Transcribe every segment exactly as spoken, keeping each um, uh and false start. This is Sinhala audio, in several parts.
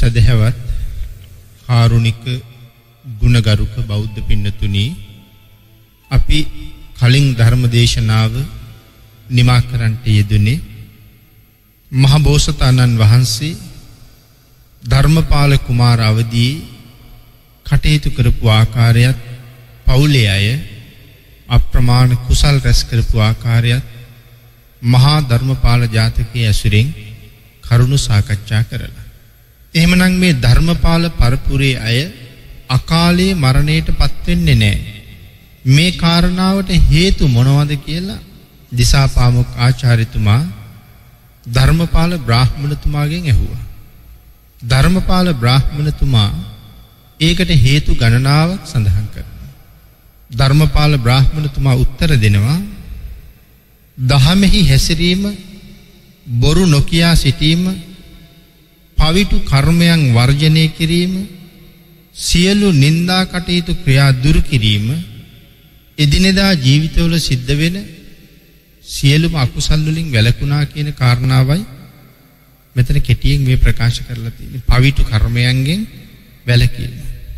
සදහවත් කාරුණික ගුණගරුක බෞද්ධ පින්නතුනි, අපි කලින් ධර්ම දේශනාව නිමා කරන්නට යෙදුනේ මහ බෝසතාණන් වහන්සේ ධර්මපාල කුමාර අවදී කටයුතු කරපු ආකාරයත්, පවුලේ අය අප්‍රමාණ කුසල් රැස් කරපු ආකාරයත් මහා ධර්මපාල ජාතකයේ ඇසුරෙන් කරුණු සාකච්ඡා කරලා. එහෙමනම් මේ ධර්මපාල පරපුරේ අය අකාලේ මරණයට පත් වෙන්නේ නැහැ. මේ කාරණාවට හේතු මොනවද කියලා දිසාපාමොක් ආචාර්යතුමා ධර්මපාල බ්‍රාහ්මණතුමාගෙන් ඇහුවා. ධර්මපාල බ්‍රාහ්මණතුමා ඒකට හේතු ගණනාවක් සඳහන් කරනවා. ධර්මපාල බ්‍රාහ්මණතුමා උත්තර දෙනවා, දහමෙහි හැසිරීම, බොරු නොකියා සිටීම, පවිටු කර්මයන් වර්ජනය කිරීම, සියලු නින්දා කටයුතු ක්‍රියා දුරු කිරීම, එදිනෙදා ජීවිතවල සිද්ධ වෙන සියලුම අකුසල් වලින් වැළකුණා කියන කාරණාවයි මෙතන කෙටියෙන් මේ ප්‍රකාශ කරලා තියෙන්නේ. පවිටු කර්මයන්ගෙන් වැළකීම.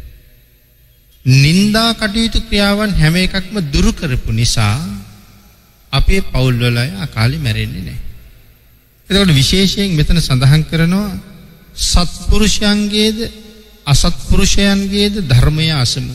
නින්දා කටයුතු ක්‍රියාවන් හැම එකක්ම දුරු කරපු නිසා අපේ පවුල් වල අය අකාලේ මැරෙන්නේ නැහැ. එතකොට විශේෂයෙන් මෙතන සඳහන් කරනවා සත්පුරුෂයන්ගේද අසත්පුරුෂයන්ගේද ධර්මය අසමු.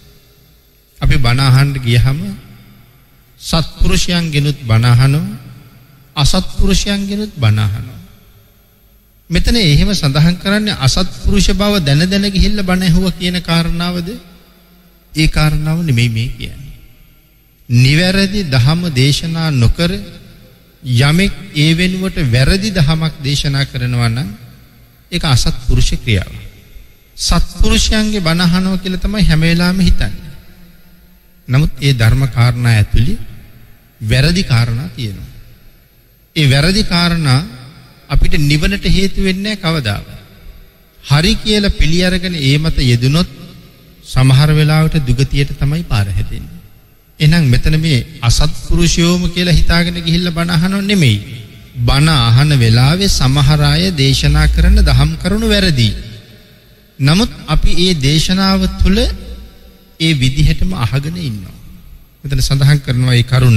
අපි බණ අහන්න ගියහම සත්පුරුෂයන්ගෙනුත් බණ අහනවා, අසත්පුරුෂයන්ගෙනුත් බණ අහනවා. මෙතන එහෙම සඳහන් කරන්නේ අසත්පුරුෂ බව දැන දැන ගිහිල්ලා බණ ඇහුවා කියන කාරණාවද? ඒ කාරණාව නෙමෙයි මේ කියන්නේ. නිවැරදි ධහම දේශනා නොකර යමෙක් ඒ වෙනුවට වැරදි ධහමක් දේශනා කරනවා නම් ඒක අසත්පුරුෂ ක්‍රියාවක්. සත්පුරුෂයන්ගේ බණ අහනවා කියලා තමයි හැම වෙලාවෙම හිතන්නේ. නමුත් ඒ ධර්ම කාරණා ඇතුළේ වැරදි කාරණා තියෙනවා. ඒ වැරදි කාරණා අපිට නිවනට හේතු වෙන්නේ කවදාවත්. හරි කියලා පිළි අරගෙන ඒ මත යෙදුනොත් සමහර වෙලාවට දුගතියට තමයි පාර හැදෙන්නේ. එහෙනම් මෙතන මේ අසත්පුරුෂයෝම කියලා හිතාගෙන ගිහිල්ලා බණ අහනව නෙමෙයි. බණ අහන වෙලාවේ සමහර අය දේශනා කරන දහම් කරුණු වැරදි. නමුත් අපි ඒ දේශනාව තුළ ඒ විදිහටම අහගෙන ඉන්නවා. මෙතන සඳහන් කරනවා ඒ කරුණ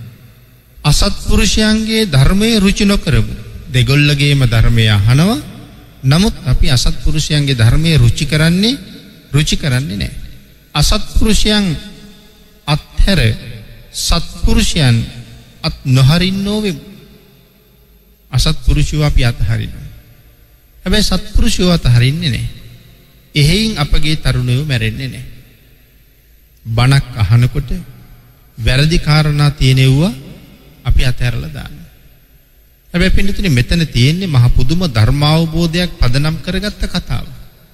අසත්පුරුෂයන්ගේ ධර්මයේ රුචි නොකරමු. දෙගොල්ලගේම ධර්මය අහනවා. නමුත් අපි අසත්පුරුෂයන්ගේ ධර්මයේ රුචි කරන්නේ රුචි කරන්නේ නැහැ. අසත්පුරුෂයන් අත්හැර සත්පුරුෂයන් අත් නොහරින්නෝ වෙමු. අසත්පුරුෂයෝ අපි අත්හරිනවා. හැබැයි සත්පුරුෂයෝ අත්හරින්නේ නැහැ. එහෙයින් අපගේ තරුණයෝ මැරෙන්නේ නැහැ. බණක් අහනකොට වැරදි කාරණා තියෙනවා අපි අතහැරලා දානවා. හැබැයි පින්නතුනි මෙතන තියෙන්නේ මහ පුදුම ධර්මාවබෝධයක් පදනම් කරගත්ත කතාව.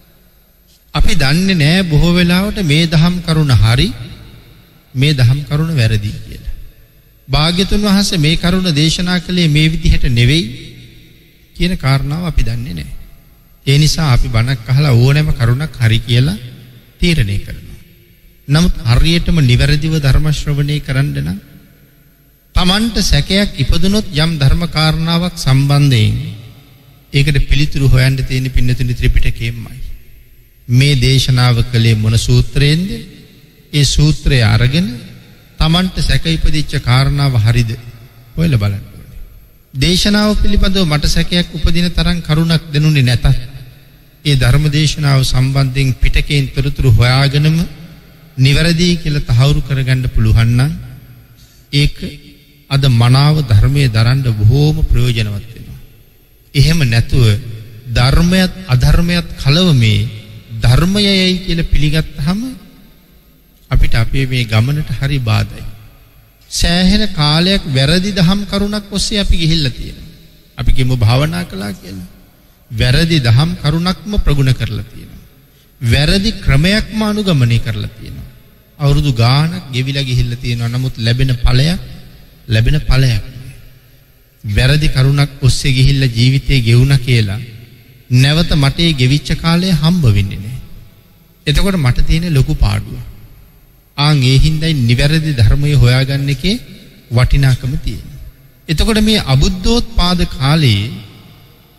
අපි දන්නේ නැහැ බොහෝ වෙලාවට මේ දහම් කරුණ හරි, මේ දහම් කරුණ වැරදි කියලා. භාග්‍යතුන් වහන්සේ මේ කරුණ දේශනා කළේ මේ විදිහට නෙවෙයි කියන කාරණාව අපි දන්නේ නැහැ. ඒ නිසා අපි බණක් අහලා ඕනෑම කරුණක් හරි කියලා තීරණය කරනවා. නමුත් හරියටම නිවැරදිව ධර්ම ශ්‍රවණය කරන්න නම් තමන්ට සැකයක් ඉපදුනොත් යම් ධර්ම කාරණාවක් සම්බන්ධයෙන් ඒකට පිළිතුරු හොයන්න තියෙන පින්නතුනි ත්‍රිපිටකයෙන්මයි. මේ දේශනාව කළේ මොන සූත්‍රයෙන්ද? ඒ සූත්‍රය අරගෙන තමන්ට සැක ඉපදිච්ච කාරණාව හරිද හොයලා බලන්න ඕනේ. දේශනාව පිළිබඳව මට සැකයක් උපදින තරම් කරුණක් දෙනුනේ නැතත් ඒ ධර්ම දේශනාව සම්බන්ධයෙන් පිටකයෙන් තොරතුරු හොයාගෙනම නිවැරදි කියලා තහවුරු කරගන්න පුළුවන් නම් ඒක අද මනාව ධර්මයේ දරන්න බොහෝම ප්‍රයෝජනවත් වෙනවා. එහෙම නැතුව ධර්මයත් අධර්මයත් කලවමේ ධර්මයයි කියලා පිළිගත්තාම අපිට අපේ මේ ගමනට හරි බාධායි. සෑහෙන කාලයක් වැරදි දහම් කරුණක් ඔස්සේ අපි ගිහිල්ලා තියෙනවා. අපි කිමු භාවනා කළා කියලා. වැරදි දහම් කරුණක්ම ප්‍රගුණ කරලා තියෙනවා. වැරදි ක්‍රමයක්ම අනුගමනය කරලා තියෙනවා. අවුරුදු ගාණක් ගෙවිලා ගිහිල්ලා තියෙනවා. නමුත් ලැබෙන ඵලයක් ලැබෙන ඵලයක් වැරදි කරුණක් ඔස්සේ ගිහිල්ලා ජීවිතේ ගෙවුණා කියලා නැවත මට ඒ ගෙවිච්ච කාලය හම්බ වෙන්නේ නැහැ. එතකොට මට තියෙන ලොකු පාඩුව. ආන් ඒ හින්දායි නිවැරදි ධර්මය හොයාගන්න එකේ වටිනාකම තියෙනවා. එතකොට මේ අබුද්ධෝත්පාද කාලේ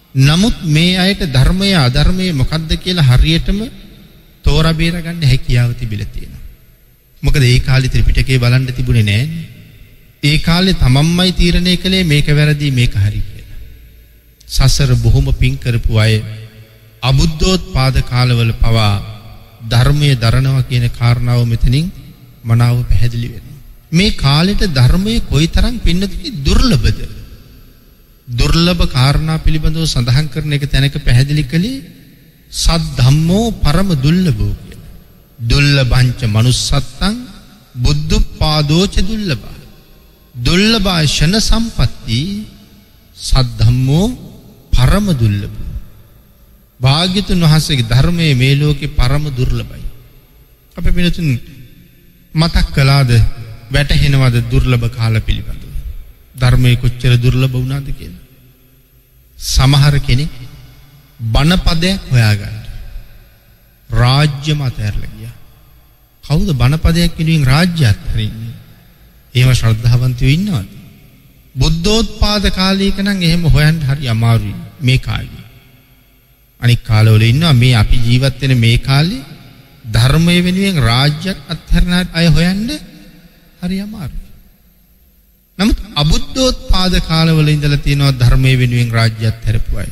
නමුත් මේ අයට ධර්මය අධර්මය මොකක්ද කියලා හරියටම තෝරා බේරගන්න හැකියාව තිබිලා තියෙනවා. මොකද ඒ කාලේ ත්‍රිපිටකය බලන්න තිබුණේ නෑනේ. ඒ කාලේ තමන්මයි තීරණය කළේ මේක වැරදි මේක හරි කියලා. සසර බොහොම පිං කරපු අය අබුද්ධෝත්පාද කාලවල පවා ධර්මයේ දරනවා කියන කාරණාව මෙතනින් මනාව පැහැදිලි වෙනවා. මේ කාලෙට ධර්මයේ කොයිතරම් පින්නතුනි දුර්ලභද? දුර්ලභ කාරණා පිළිබඳව සඳහන් කරන එක තැනක පැහැදිලි කළේ සත් ධම්මෝ පරම දුර්ලභෝ කියලා. දුර්ලභංච manussත්තං බුද්ධපාදෝච දුර්ලභා. දුර්ලභා ෂණ සම්පatti සත් ධම්මෝ පරම දුර්ලභෝ. භාග්‍යතුන් වහන්සේගේ ධර්මයේ මේ ලෝකේ පරම දුර්ලභයි. අපි පිළිතුන් මතක් කළාද වැටහෙනවද දුර්ලභ කාල පිළිබඳව? ධර්මයේ කොච්චර දුර්ලභ වුණාද කියලා. සමහර කෙනෙක් බණපදයක් හොයාගන්න රාජ්‍ය මත ඇරලා ගියා. කවුද බණපදයක් වෙනුවෙන් රාජ්‍ය අත්හරින්නේ? එහෙම ශ්‍රද්ධාවන්තයෝ ඉන්නවද? බුද්ධෝත්පාද කාලයක නම් එහෙම හොයන්න හරි අමාරුයි මේ කාලේ. අනික් කාලවල ඉන්නවා මේ අපි ජීවත් වෙන මේ කාලේ ධර්මයේ වෙනුවෙන් රාජ්‍යයක් අත්හරින අය හොයන්න හරි අමාරුයි. නමුත් අබුද්ධෝත්පාද කාලවල ඉඳලා තියෙනවා ධර්මයේ වෙනුවෙන් රාජ්‍ය අත්හැරපු අය.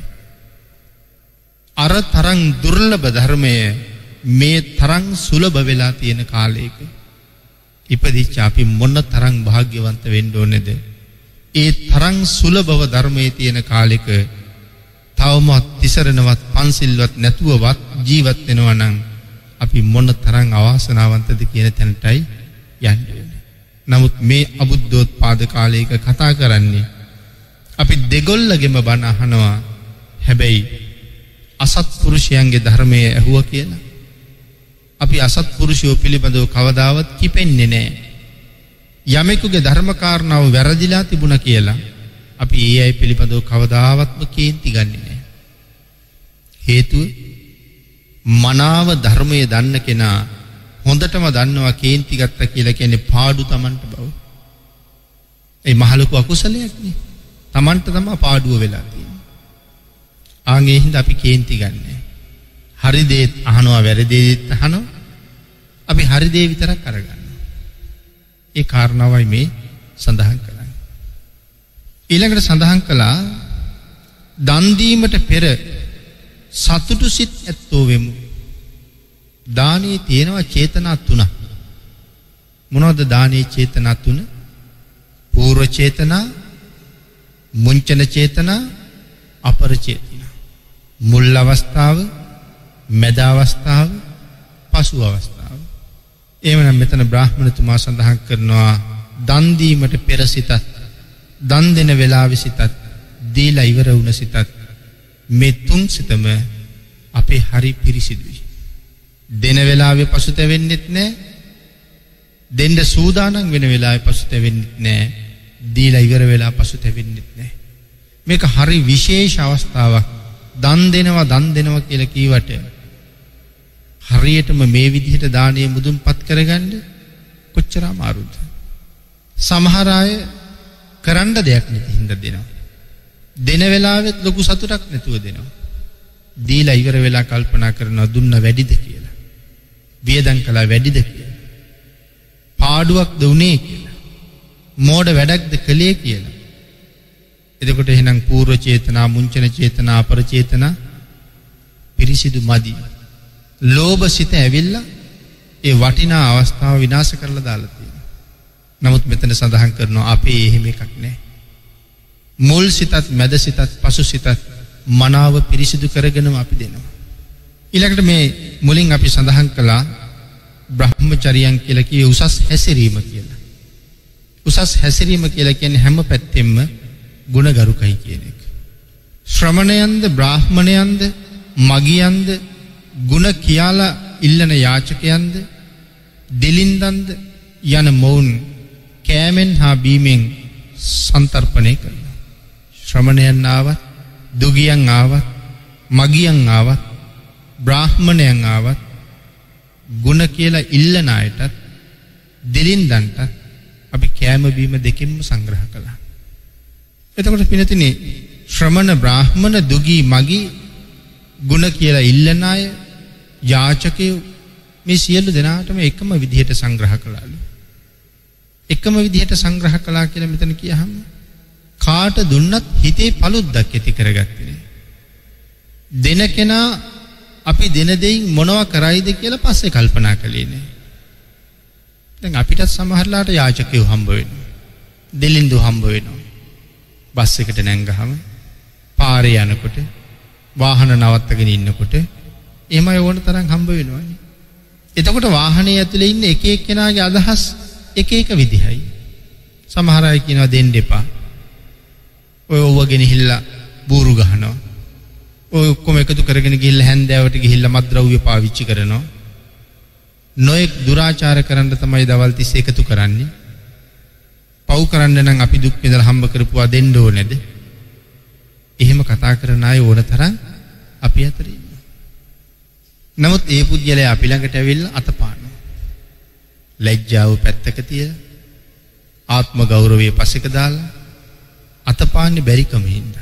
අර තරම් දුර්ලභ ධර්මය මේ තරම් සුලභ වෙලා තියෙන කාලයක ඉපදිච්ච අපි මොන තරම් වාග්යවන්ත වෙන්න ඕනේද? ඒ තරම් සුලභව ධර්මයේ තියෙන කාලෙක තවමත් තිසරණවත් පන්සිල්වත් නැතුවවත් ජීවත් වෙනවා නම් අපි මොන තරම් අවාසනාවන්තද කියන තැනටයි යන්නේ. නමුත් මේ අබුද්ධෝත්පාද කාලයක කතා කරන්නේ අපි දෙගොල්ලගෙම බණ අහනවා. හැබැයි අසත්පුරුෂයන්ගේ ධර්මයේ ඇහුවා කියලා අපි අසත්පුරුෂයෝ පිළිබඳව කවදාවත් කිපෙන්නේ නැහැ. යමෙකුගේ ධර්ම කාරණාව වැරදිලා තිබුණා කියලා අපි ඒ අය පිළිබඳව කවදාවත්ම කේන්ති ගන්නෙ නැහැ. හේතුව මනාව ධර්මයේ දන්න කෙනා හොඳටම දන්නවා කේන්ති ගත්තා කියලා කියන්නේ පාඩු Tamanට බව. ඒ මහලුක අකුසලයක් නේ. Tamanට තමයි පාඩුව වෙලා තියෙන්නේ. ආන්ගේ හින්දා අපි කේන්ති ගන්නෑ. හරි දේ අහනවා වැරදි දේත් අහනවා. අපි හරි දේ විතරක් අරගන්නවා. ඒ කාරණාවයි මේ සඳහන් කරන්නේ. ඊළඟට සඳහන් කළා දන් දීමට පෙර සතුටු සිත් ඇත්තෝ වෙමු. දානයේ තියෙනවා චේතනා තුනක්. මොනවද දානයේ චේතනා තුන? පූර්ව චේතනා, මුංචන චේතනා, අපර චේතනා. මුල් අවස්ථාව, මැද අවස්ථාව, පසු අවස්ථාව. එහෙමනම් මෙතන බ්‍රාහ්මණතුමා සඳහන් කරනවා දන් දීමට පෙර සිතත්, දන් දෙන වෙලාවේ සිතත්, දීලා ඉවර වුණ සිතත් මේ තුන් සිතම අපේ හරි පිරිසිදුයි. දෙන වෙලාවේ පසුතැවෙන්නෙත් නැහැ. දෙන්න සූදානම් වෙන වෙලාවේ පසුතැවෙන්නෙත් නැහැ. දීලා ඉවර වෙලා පසුතැවෙන්නෙත් නැහැ. මේක හරි විශේෂ අවස්ථාවක්. දන් දෙනවා දන් දෙනවා කියලා කීවට හරියටම මේ විදිහට දානීය මුදුන්පත් කරගන්න කොච්චර අමාරුද? සමහර අය කරන්න දෙයක් නැති හින්දා දෙනවා. දෙන වෙලාවෙත් ලොකු සතුටක් නැතුව දෙනවා. දීලා ඉවර වෙලා කල්පනා කරනවා දුන්න වැඩිද කියලා. වියදම් කළා වැඩිද කියලා. පාඩුවක්ද උනේ කියලා. මෝඩ වැඩක්ද කළේ කියලා. එතකොට එහෙනම් පූර්ව චේතනා, මුංචන චේතනා, අපර චේතනා පිරිසිදු මදි. ලෝභ සිත ඇවිල්ලා ඒ වටිනා අවස්ථාව විනාශ කරලා දාලා තියෙනවා. නමුත් මෙතන සඳහන් කරනවා අපේ එහෙම එකක් නැහැ. මුල් සිතත්, මැද සිතත්, පසු සිතත් මනාව පිරිසිදු කරගෙනම අපි දෙනවා. ඊළඟට මේ මුලින් අපි සඳහන් කළා බ්‍රහ්මචර්යයන් කියලා කියේ උසස් හැසිරීම කියලා. උසස් හැසිරීම කියලා කියන්නේ හැම පැත්තෙම ගුණගරුකයි කියන එක. ශ්‍රමණයන්ද, බ්‍රාහ්මණයන්ද, මගියන්ද, ගුණ කියලා ඉල්ලන යාචකයන්ද, දෙලින්දන්ද යන මොවුන් කෑමෙන් හා බීමෙන් සන්තර්පණය කරනවා. ශ්‍රමණයන් ආවත්, දුගියන් ආවත්, මගියන් ආවත්, බ්‍රාහ්මණයන් ආවත් ගුණ කියලා ඉල්ලන අයටත් දෙලින්දන්ටත් අපි කෑම බීම දෙකෙන්ම සංග්‍රහ කළා. එතකොට පිනතිනේ ශ්‍රමණ බ්‍රාහ්මණ දුගී මගී ගුණ කියලා ඉල්ලන අය යාචකයෝ මේ සියලු දෙනාටම එකම විදිහට සංග්‍රහ කළාලු. එකම විදිහට සංග්‍රහ කළා කියලා මෙතන කියහම කාට දුන්නත් හිතේ පළුද්දක් ඇති කරගත්තේ නෑ. දෙන කෙනා අපි දෙන දෙයින් මොනවා කරයිද කියලා පස්සේ කල්පනා කළේ නෑ. දැන් අපිටත් සමහරලාට යාචකයෝ හම්බ වෙනවා. දෙලින්දු හම්බ වෙනවා. බස් එකට නැංගහම පාරේ යනකොට වාහන නවත්තගෙන ඉන්නකොට එහෙමයි ඕන තරම් හම්බ වෙනවානේ. එතකොට වාහනේ ඇතුලේ ඉන්න එක එක්කෙනාගේ අදහස් එක එක විදිහයි. සමහර අය කියනවා දෙන්න එපා. ඔය ඔවගෙන ගිහිල්ලා බూరు ගහනවා. ඔය ඔක්කොම එකතු කරගෙන ගිහිල්ලා හැන්දෑවට ගිහිල්ලා මත්ද්‍රව්‍ය පාවිච්චි කරනවා. නොයෙක් දුරාචාර කරන්න තමයි දවල් තිස්සේ එකතු කරන්නේ. පව් කරන්න නම් අපි දුක් විඳලා හම්බ කරපුවා දෙන්න ඕනේද? එහෙම කතා කරන අය ඕන තරම් අපි අතරේ ඉන්නවා. නමුත් ඒ පුද්ගලයා අපි ළඟට ඇවිල්ලා අතපානවා. ලැජ්ජාව පැත්තක තියලා ආත්ම ගෞරවය පසෙක දාලා අතපාන්නේ බැරිකම හින්දා.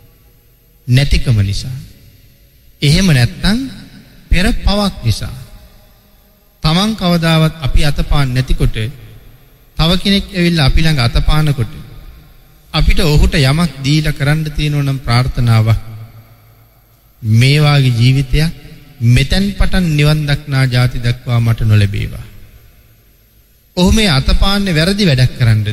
නැතිකම නිසා. එහෙම නැත්තම් පෙර පවක් නිසා. තමන් කවදාවත් අපි අතපාන්නේ නැතිකොට තව කෙනෙක් ඇවිල්ලා අපි ළඟ අතපානකොට අපිට ඔහුට යමක් දීලා කරන්න තියෙනවා නම් ප්‍රාර්ථනාවක් මේ වාගේ ජීවිතයක් මෙතෙන් පටන් නිවන් දක්නා ජාති දක්වා මට නොලැබේවා. ඔහු මේ අතපාන්නේ වැරදි වැඩක් කරන්නද?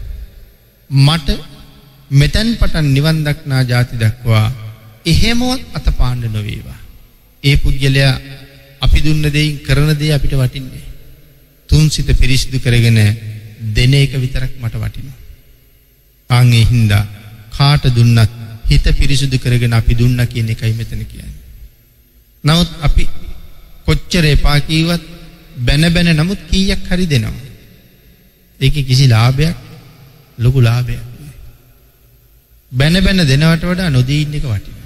මට මෙතෙන් පටන් නිවන් දක්නා ජාති දක්වා එහෙමවත් අතපාන්න නොවේවා. ඒ පුද්ගලයා අපි දුන්න දෙයින් කරන දේ අපිට වටින්නේ. තුන් සිත පිරිසිදු කරගෙන දෙන එක විතරක් මට වටිනවා. ආන් ඒ හින්දා කාට දුන්නත් හිත පිරිසිදු කරගෙන අපි දුන්නා කියන එකයි මෙතන කියන්නේ. නමුත් අපි කොච්චර එපා කීවත් බැන බැන නමුත් කීයක් හරි දෙනවා. ඒකේ කිසි ලාභයක් ලොකු ලාභයක් නෑ. බැන බැන දෙනවට වඩා නොදී ඉන්න එක වටිනවා.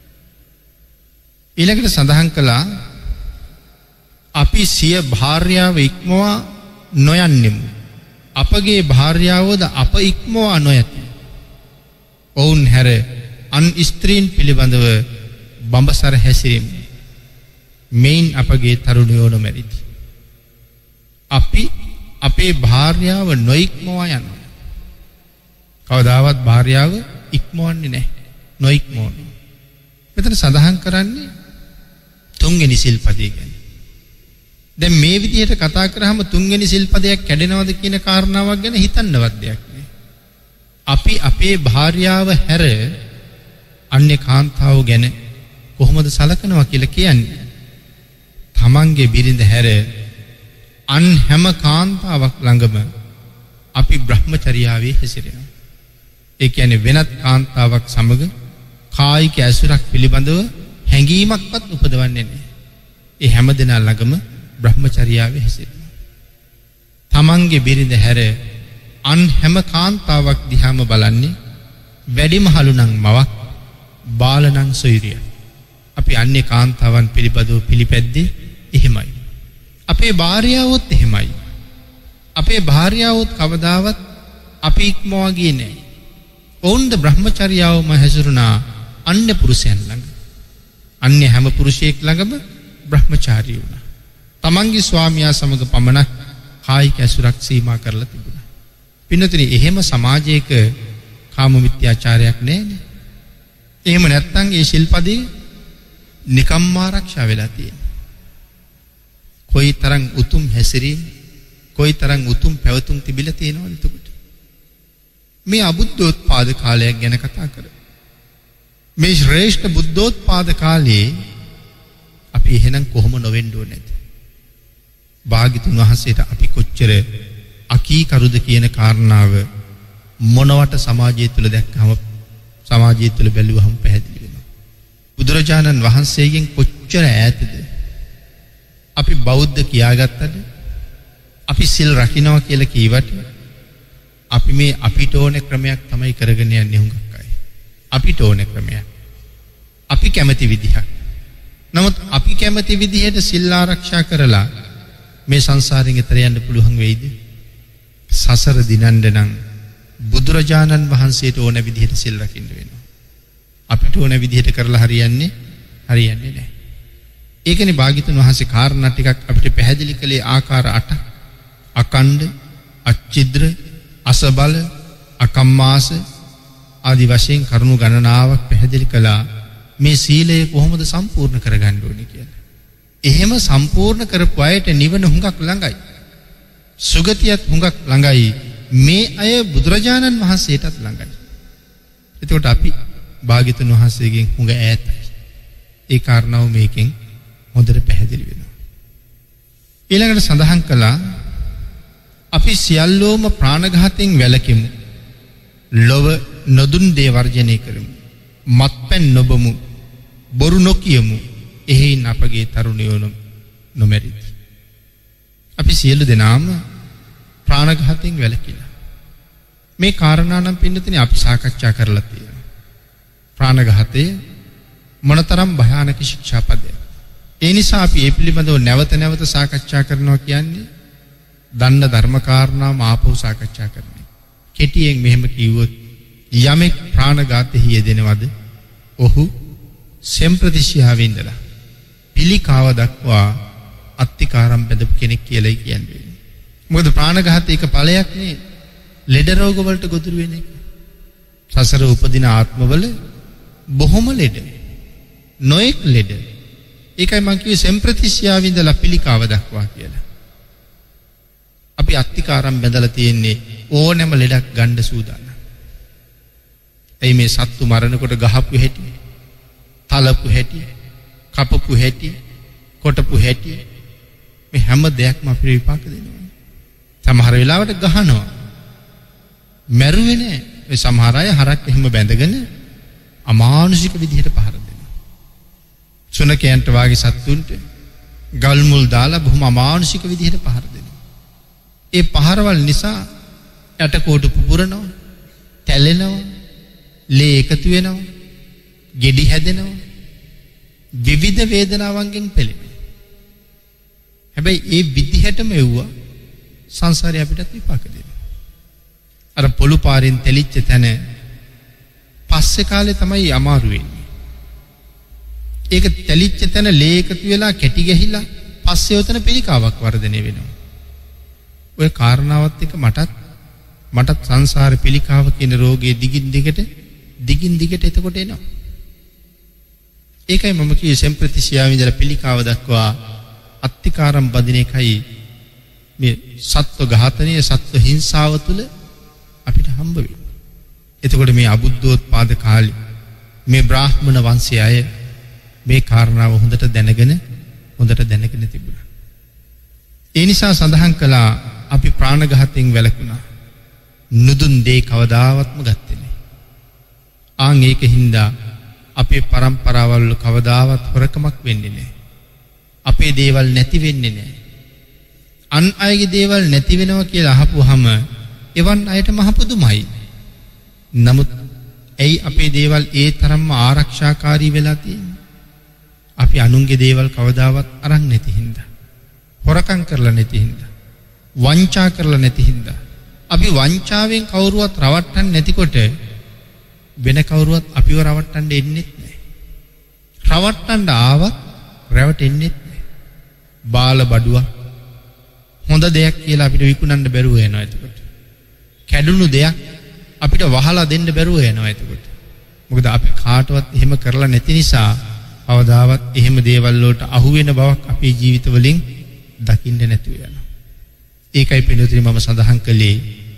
ඊළඟට සඳහන් කළා අපි සිය භාර්යාව ඉක්මවා නොයන්නෙමු. අපගේ භාර්යාවෝද අප ඉක්මවා නොයති. ඔවුන් හැර අන් ස්ත්‍රීන් පිළිබඳව බඹසර හැසිරෙමු. මෙයින් අපගේ තරුණයෝ නොමැරිති. අපි අපේ භාර්යාව නොඉක්මවා යනවා. කවදාවත් භාර්යාව ඉක්මවන්නේ නැහැ. නොඉක්මවනවා. මෙතන සඳහන් කරන්නේ තුන්වෙනි සිල්පදේ ගැන. දැන් මේ විදිහට කතා කරාම තුන්වෙනි සිල්පදයක් කැඩෙනවද කියන කාරණාවක් ගැන හිතන්නවත් දෙයක් නෑ. අපි අපේ භාර්යාව හැර අන්‍ය කාන්තාව ගැන කොහොමද සලකනවා කියලා කියන්නේ? තමන්ගේ බිරිඳ හැර අන් හැම කාන්තාවක් ළඟම අපි බ්‍රහ්මචර්යාවේ හැසිරෙනවා. ඒ කියන්නේ වෙනත් කාන්තාවක් සමග කායික ඇසුරක් පිළිබඳව හැඟීමක්වත් උපදවන්නේ නැහැ. ඒ හැම දෙනා ළඟම බ්‍රහ්මචර්යාවේ හැසිරෙනවා. තමන්ගේ බිරිඳ හැර අන් හැම කාන්තාවක් දිහාම බලන්නේ වැඩිමහලු නම් මවක්, බාල නම් සොයුරිය. අපි අන්‍ය කාන්තාවන් පිළිබඳව පිළිපැද්දේ එහෙමයි. අපේ භාර්යාවොත් එහෙමයි. අපේ භාර්යාවොත් කවදාවත් අපි ඉක්මවා ගියේ නැහැ. ඔවුන්ද බ්‍රහ්මචර්යාවම හැසිරුණා අන්‍ය පුරුෂයන් ළඟ. අන්‍ය හැම පුරුෂයෙක් ළඟම බ්‍රහ්මචාරී වුණා. තමන්ගේ ස්වාමියා සමග පමණක් කායික ඇසුරක් සීමා කරලා තිබුණා. පින්නතුනි, එහෙම සමාජයක කාම මිත්‍යාචාරයක් නැහැනේ. එහෙම නැත්නම් ඒ ශිල්පදී නිකම්ම ආරක්ෂා වෙලා තියෙනවා. කොයි තරම් උතුම් හැසිරීම, කොයි තරම් උතුම් පැවතුම් තිබිලා තියෙනවද එතකොට? මේ අබුද්ධෝත්පාද කාලයක් ගැන කතා කරමු. මේ ශ්‍රේෂ්ඨ බුද්ධෝත්පාද කාලයේ අපි එහෙනම් කොහොම නොවෙන්න ඕනේද? භාග්‍යතුන් වහන්සේට අපි කොච්චර අකීකරුද කියන කාරණාව මොනවට සමාජය තුළ දැක්කම සමාජය තුළ බැලුවහම පැහැදිලි වෙනවා. බුදුරජාණන් වහන්සේගෙන් කොච්චර ඈතද අපි බෞද්ධ කියාගත්තද, අපි සිල් රකින්නවා කියලා කීවට අපි මේ අපිට ඕනේ ක්‍රමයක් තමයි කරගෙන යන්නේ. හුඟක් අය අපිට ඕනේ ක්‍රමයක්, අපි කැමති විදිහක්. නමුත් අපි කැමති විදිහට සිල් ආරක්ෂා කරලා මේ සංසාරයෙන් එතර යන්න පුළුවන් වෙයිද? සසර දිනන්න නම් බුදුරජාණන් වහන්සේට ඕන විදිහට සිල් රකින්න වෙනවා. ඕන විදිහට කරලා හරියන්නේ හරියන්නේ නැහැ. ඒකනේ භාග්‍යතුන් වහන්සේ කාරණා ටිකක් අපිට පැහැදිලි කළේ ආකාර අට. අකණ්ඩ, අච්චිද්‍ර, අසබල, අකම්මාස ආදි වශයෙන් කරුණු ගණනාවක් පැහැදිලි කළා. මේ සීලය කොහොමද සම්පූර්ණ කරගන්න ඕනේ කියලා. එහෙම සම්පූර්ණ කරපු අයට නිවන හුඟක් ළඟයි. සුගතියත් හුඟක් ළඟයි. මේ අය බුදුරජාණන් වහන්සේටත් ළඟයි. එතකොට අපි භාග්‍යතුන් වහන්සේගෙන් හුඟ ඈතයි. ඒ කාරණාව මේකෙන් හොඳට පැහැදිලි වෙනවා. ඊළඟට සඳහන් කළා අපි සියල්ලෝම ප්‍රාණඝාතයෙන් වැළකෙමු. ලොව නොදුන් දේ වර්ජනය කරමු. මත්පැන් නොබමු. බොරු නොකියමු. එහෙයින් අපගේ තරුණයෝ නොමැරිති. අපි සියලු දෙනාම ප්‍රාණඝාතයෙන් වැළකීලා. මේ කාරණා නම් පින්නතුනේ අපි සාකච්ඡා කරලා තියෙනවා. ප්‍රාණඝාතය මොනතරම් භයානක ශික්ෂාපදයක්. ඒ නිසා අපි ඒ පිළිබඳව නැවත නැවත සාකච්ඡා කරනවා කියන්නේ දන්න ධර්ම කාරණාම ආපහු සාකච්ඡා කරන්නේ. කෙටියෙන් මෙහෙම කිව්වොත් යමෙක් ප්‍රාණඝාතෙහි යෙදෙනවද ඔහු සෙම්ප්‍රතිශ්‍යාවේ ඉඳලා පිළිකාව දක්වා අත්තිකාරම් බැඳපු කෙනෙක් කියලා කියන්නේ. මොකද ප්‍රාණඝාතය එක ඵලයක් නේ ලෙඩ රෝග වලට ගොදුරු වෙන එක. සසර උපදින ආත්මවල බොහොම ලෙඩ. නොඑක් ලෙඩ. ඒකයි මම කිව්වේ සෙම්ප්‍රතිශ්‍යාවේ ඉඳලා පිළිකාව දක්වා කියලා. අපි අත්තිකාරම් බැඳලා තියෙන්නේ ඕනෑම ලෙඩක් ගන්න සූදානම්. එයි මේ සත්තු මරනකොට ගහපු හැටි, තලපු හැටි, කපපු හැටි, කොටපු හැටි මේ හැම දෙයක්ම අපිට විපාක දෙනවා. සමහර වෙලාවට ගහනවා. මැරුවේ නෑ. ඒ සමහර අය හරක් එහෙම බැඳගෙන අමානුෂික විදිහට පහර දෙනවා. සුනකයන්ට වාගේ සත්තුන්ට ගල් මුල් දාලා බොහොම අමානුෂික විදිහට පහර දෙනවා. ඒ පහරවල් නිසා යටකොටු පුපුරනවා, තැලෙනවා, ලේ එකතු වෙනවා, ගෙඩි හැදෙනවා, විවිධ වේදනාවන්ගෙන් පෙළෙනවා. හැබැයි ඒ විදිහටම එව්වා සංසාරේ අපිටත් විපාක දෙනවා. අර පොළු පාරෙන් තෙලිච්ච තැන පස්සේ කාලේ තමයි අමාරු වෙන්නේ. ඒක තෙලිච්ච තැන ලේ එකතු වෙලා කැටි ගහිලා පස්සේ උතන පිළිකාවක් වර්ධනය වෙනවා. ඔය කාරණාවත් එක මටත් මටත් සංසාර පිළිකාව කියන රෝගේ දිගින් දිගට දිගින් දිගට එතකොට එනවා. ඒකයි මම කියේ සෙම්ප්‍රතිශ්‍යාවේ ඉඳලා පිළිකාව දක්වා අත්තිකාරම් බඳින එකයි මේ සත්ව ඝාතනයේ සත්ව හිංසාව තුළ අපිට හම්බ වෙන්නේ. එතකොට මේ අබුද්ධෝත්පාද කාලේ මේ බ්‍රාහ්මණ වංශයේ අය මේ කාරණාව හොඳට දැනගෙන හොඳට දැනගෙන තිබුණා. ඒ නිසා සඳහන් කළා අපි ප්‍රාණඝාතයෙන් වැළකුණා. නුදුන් දේ කවදාවත්ම ගත්තේ නැහැ. ආන් ඒකින්ද අපේ પરම්පරාවල් කවදාවත් හොරකමක් වෙන්නේ නැහැ. අපේ දේවල් නැති වෙන්නේ නැහැ. අන් අයගේ දේවල් නැති වෙනවා කියලා අහපුවාම එවන් අයට මහ පුදුමයි. නමුත් ඇයි අපේ දේවල් ඒ තරම්ම ආරක්ෂාකාරී වෙලා තියෙන්නේ? අපි අනුන්ගේ දේවල් කවදාවත් අරන් නැති හින්දා. හොරකම් කරලා නැති හින්දා. වංචා කරලා නැති හින්දා. අපි වංචාවෙන් කවුරුවත් රවට්ටන්නේ නැතිකොට වෙන කවුරුවත් අපිව රවට්ටන්න එන්නේ නැහැ. රවට්ටන්න ආවත් රැවටෙන්නේ නැහැ. බාල බඩුවක් හොඳ දෙයක් කියලා අපිට විකුණන්න බැරුව යනවා එතකොට. කැඩුණු දෙයක් අපිට වහලා දෙන්න බැරුව යනවා එතකොට. මොකද අපි කාටවත් එහෙම කරලා නැති නිසා අවදාවත් එහෙම දේවල් වලට අහු වෙන බවක් අපේ ජීවිත වලින් දකින්න නැතුව යනවා. ඒකයි පිළිතුරේ මම සඳහන් කළේ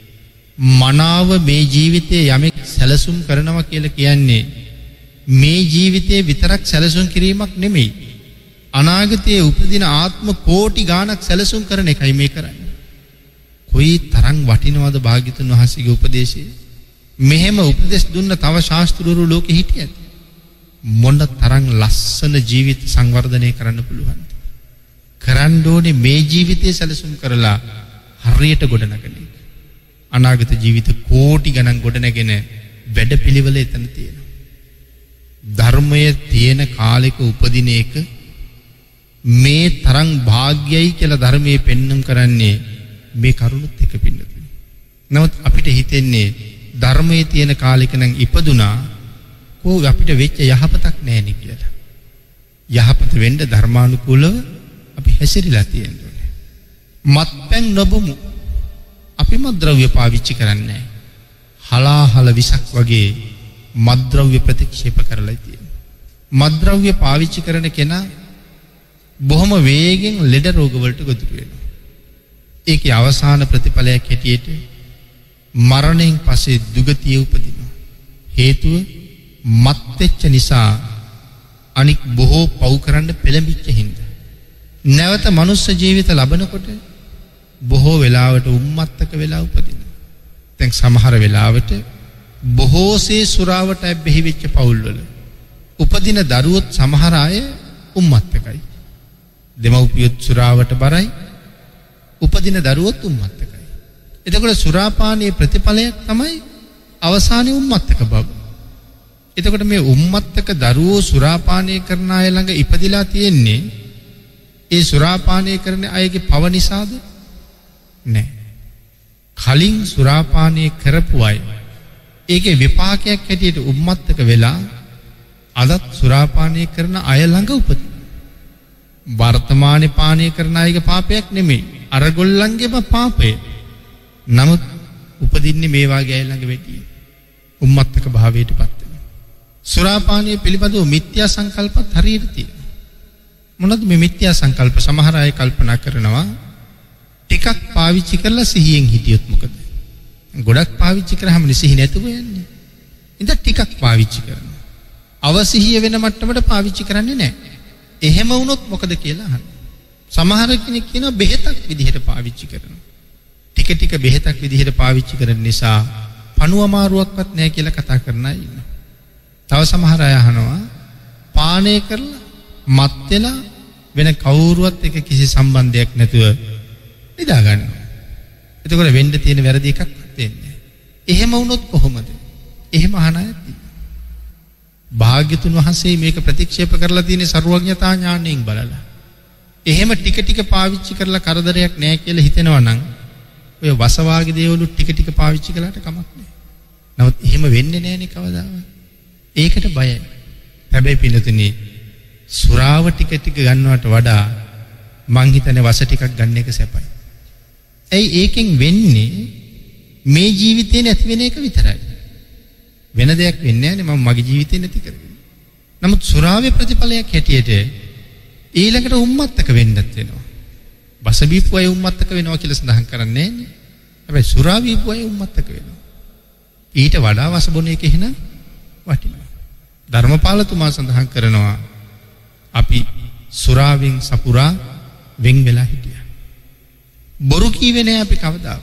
මනාව මේ ජීවිතයේ යමෙක් සැලසුම් කරනවා කියලා කියන්නේ මේ ජීවිතයේ විතරක් සැලසුම් කිරීමක් නෙමෙයි. අනාගතයේ උපදින ආත්ම කෝටි ගාණක් සැලසුම් කරන එකයි මේ කරන්නේ. කොයි තරම් වටිනවද භාග්‍යතුන් වහන්සේගේ උපදේශය? මෙහෙම උපදෙස් දුන්න තව ශාස්ත්‍රවරු ලෝකෙ හිටියද? මොන තරම් ලස්සන ජීවිත සංවර්ධනය කරන්න පුළුවන්ද? කරන්න ඕනේ මේ ජීවිතයේ සැලසුම් කරලා හරියට ගොඩනගන එක. අනාගත ජීවිත කෝටි ගණන් ගොඩනගෙන වැඩපිළිවෙල එතන තියෙනවා. ධර්මයේ තියෙන කාලෙක උපදින එක මේ තරම් වාග්යයි කියලා ධර්මයේ පෙන්눔 කරන්නේ මේ කරුණුත් එක පින්නතුනි. නමුත් අපිට හිතෙන්නේ ධර්මයේ තියෙන කාලෙක නම් ඉපදුනා ඕ අපිට වෙච්ච යහපතක් නැහෙනි කියලා. යහපත වෙන්න ධර්මානුකූලව අපි හැසිරීලා තියෙනවා. මත්පැන් නොබමු. අපි මත්ද්‍රව්‍ය පාවිච්චි කරන්නේ නැහැ. හලාහල විසක් වගේ මත්ද්‍රව්‍ය ප්‍රතික්ෂේප කරලා තියෙනවා. මත්ද්‍රව්‍ය පාවිච්චි කරන කෙනා බොහොම වේගෙන් ලෙඩ රෝග වලට ගොදුරු වෙනවා. ඒකේ අවසාන ප්‍රතිඵලයක් හැටියට මරණයෙන් පස්සේ දුගතිය උපදිනවා. හේතුව මත් වෙච්ච නිසා අනික් බොහෝ පව් කරන්න පෙළඹිච්ච හින්දා. නැවත මනුස්ස ජීවිත ලබනකොට බොහෝ වෙලාවට උම්මත්තක වෙලා උපදිනවා. දැන් සමහර වෙලාවට බොහෝසේ සුරාවට ඇබ්බැහි වෙච්ච පවුල්වල උපදින දරුවොත් සමහර අය උම්මත්තකයි. දෙමව්පියොත් සුරාවට බරයි. උපදින දරුවොත් උම්මත්තකයි. එතකොට සුරාපානයේ ප්‍රතිඵලයක් තමයි අවසානයේ උම්මත්තක බව. එතකොට මේ උම්මත්තක දරුවෝ සුරාපානය කරන අය ළඟ ඉපදිලා තියෙන්නේ ඒ සුරාපානය කරන අයගේ පව නිසාද? නැහැ. කලින් සුරාපානය කරපු අය ඒකේ විපාකයක් හැටියට උම්මත්තක වෙලා අදත් සුරාපානය කරන අය ළඟ උපදින. වර්තමානයේ පානය කරන අයගේ පාපයක් නෙමෙයි. අරගොල්ලන්ගේම පාපය. නමුත් උපදින්නේ මේ වාගේ අය ළඟ වෙටි. උම්මත්තක භාවයට පත් වෙනවා. සුරාපානය පිළිබඳව මිත්‍යා සංකල්පත් හරියට තියෙනවා. මොනවද මේ මිත්‍යා සංකල්ප? සමහර අය කල්පනා කරනවා ටිකක් පාවිච්චි කරලා සිහියෙන් හිටියොත් මොකද? ගොඩක් පාවිච්චි කරාම සිහි නැතුව යන්නේ. ඉතින් ටිකක් පාවිච්චි කරනවා. අවසිහිය වෙන මට්ටමට පාවිච්චි කරන්නේ නැහැ. එහෙම වුණොත් මොකද කියලා අහනවා. සමහර කෙනෙක් කියනවා බෙහෙතක් විදිහට පාවිච්චි කරනවා. ටික ටික බෙහෙතක් විදිහට පාවිච්චි කරන නිසා පණුව අමාරුවක්වත් නැහැ කියලා කතා කරන අය ඉන්නවා. තව සමහර අය අහනවා පානය කරලා මත් වෙලා වෙන කවුරුවත් එක්ක කිසි සම්බන්ධයක් නැතුව නිදා ගන්නවා. එතකොට වෙන්න තියෙන වැරදි එකක් වෙන්නේ. එහෙම වුණොත් කොහොමද? එහෙම අහන අය ඉන්නවා. භාග්‍යතුන් වහන්සේ මේක ප්‍රතික්ෂේප කරලා තියෙන ਸਰවඥතා ඥාණයෙන් බලලා. එහෙම ටික ටික පාවිච්චි කරලා කරදරයක් නැහැ කියලා හිතෙනවා නම් ඔය වසවාගේ දේවලු ටික ටික පාවිච්චි කළාට කමක් නැහැ. නමුත් එහෙම වෙන්නේ නැහැනේ කවදාවත්. ඒකට බයයි. හැබැයි පින්නතුනි සුරාව ටික ටික ගන්නවට වඩා මං හිතන්නේ වස ටිකක් ගන්න එක සැපයි. ඇයි ඒකෙන් වෙන්නේ මේ ජීවිතේ නැති වෙන එක විතරයි. වෙන දෙයක් වෙන්නේ නැහැ නේ මම මගේ ජීවිතේ නැති කරගෙන. නමුත් සුරාවේ ප්‍රතිඵලයක් හැටියට ඊළඟට උම්මත්තක වෙන්නත් වෙනවා. බස බීපු අය උම්මත්තක වෙනවා කියලා සඳහන් කරන්නේ නැහැ. හැබැයි සුරා බීපු අය උම්මත්තක වෙනවා. ඊට වඩා වස බොන එක එහෙනම් වටිනවා. ධර්මපාලතුමා සඳහන් කරනවා අපි සුරාවෙන් සපුරා වෙන් වෙලා හිටියා. බොරු කීවේ නැහැ අපි කවදාවත්.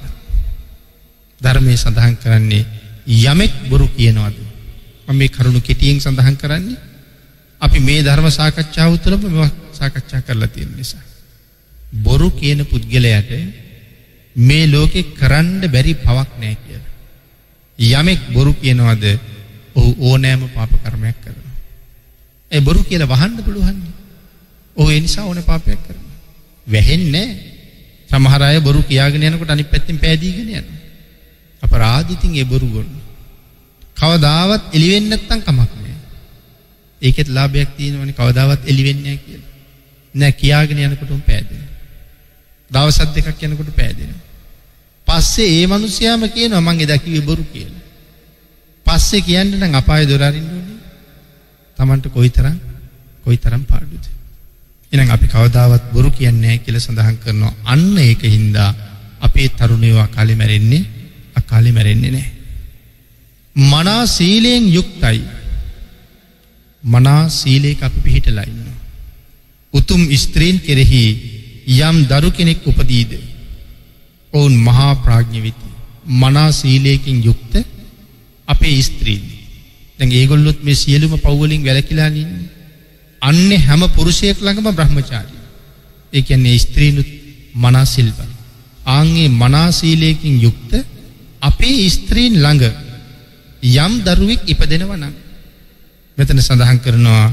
ධර්මයේ සඳහන් කරන්නේ යමෙක් බොරු කියනවාද? මම මේ කරුණු කෙටියෙන් සඳහන් කරන්නේ අපි මේ ධර්ම සාකච්ඡාව තුළම මේවා සාකච්ඡා කරලා තියෙන නිසා. බොරු කියන පුද්ගලයාට මේ ලෝකේ කරන්න බැරි පවක් නැහැ කියලා. යමෙක් බොරු කියනවාද ඔහු ඕනෑම පාප කර්මයක් කරනවා. ඒ බොරු කියලා වහන්න පුළුවන්. ඔහු ඒ නිසා ඕනේ පාපයක් කරනවා. වැහෙන්නේ සමහර අය බොරු කියාගෙන යනකොට අනිත් පැත්තෙන් පෑදීගෙන යනවා. අපරාධිතින් ඒ බොරු ගොන්න. කවදාවත් එළි වෙන්නේ නැත්තම් කමක් නැහැ. ඒකෙත් ලාභයක් තියෙනවනේ කවදාවත් එළි වෙන්නේ නැහැ කියලා. නෑ කියාගෙන යනකොටම පෑදෙනවා. දවස් දෙකක් යනකොට පෑදෙනවා. පස්සේ ඒ මිනිස්යාම කියනවා මං එදා කිව්වේ බොරු කියලා. පස්සේ කියන්නේ නම් අපාය දොර අරින්න ඕනේ. Tamanට කොයිතරම් කොයිතරම් පාඩුද. එහෙනම් අපි කවදාවත් බොරු කියන්නේ නැහැ කියලා සඳහන් කරනවා. අන්න ඒකින්ද අපේ තරුණයෝ අකාලේ මැරෙන්නේ අකාලේ මැරෙන්නේ නැහැ. මනා සීලයෙන් යුක්තයි. මනා සීලයක අපි පිළිහිටලා ඉන්නවා. උතුම් ස්ත්‍රීන් කෙරෙහි යම් දරු කෙනෙක් උපදීද ඔවුන් මහා ප්‍රඥ වෙති. මනා සීලයෙන් යුක්ත අපේ ස්ත්‍රීන්. දැන් ඒගොල්ලොත් මේ සියලුම පව් වලින් වැළකීලා ඉන්නේ. අන්නේ හැම පුරුෂයෙක් ළඟම බ්‍රහ්මචාරී. ඒ කියන්නේ ස්ත්‍රීනුත් මනා සිල්වත්. ආන්ගේ මනා සීලයෙන් යුක්ත අපේ ස්ත්‍රීන් ළඟ යම් දරුවෙක් ඉපදෙනවා නම් මෙතන සඳහන් කරනවා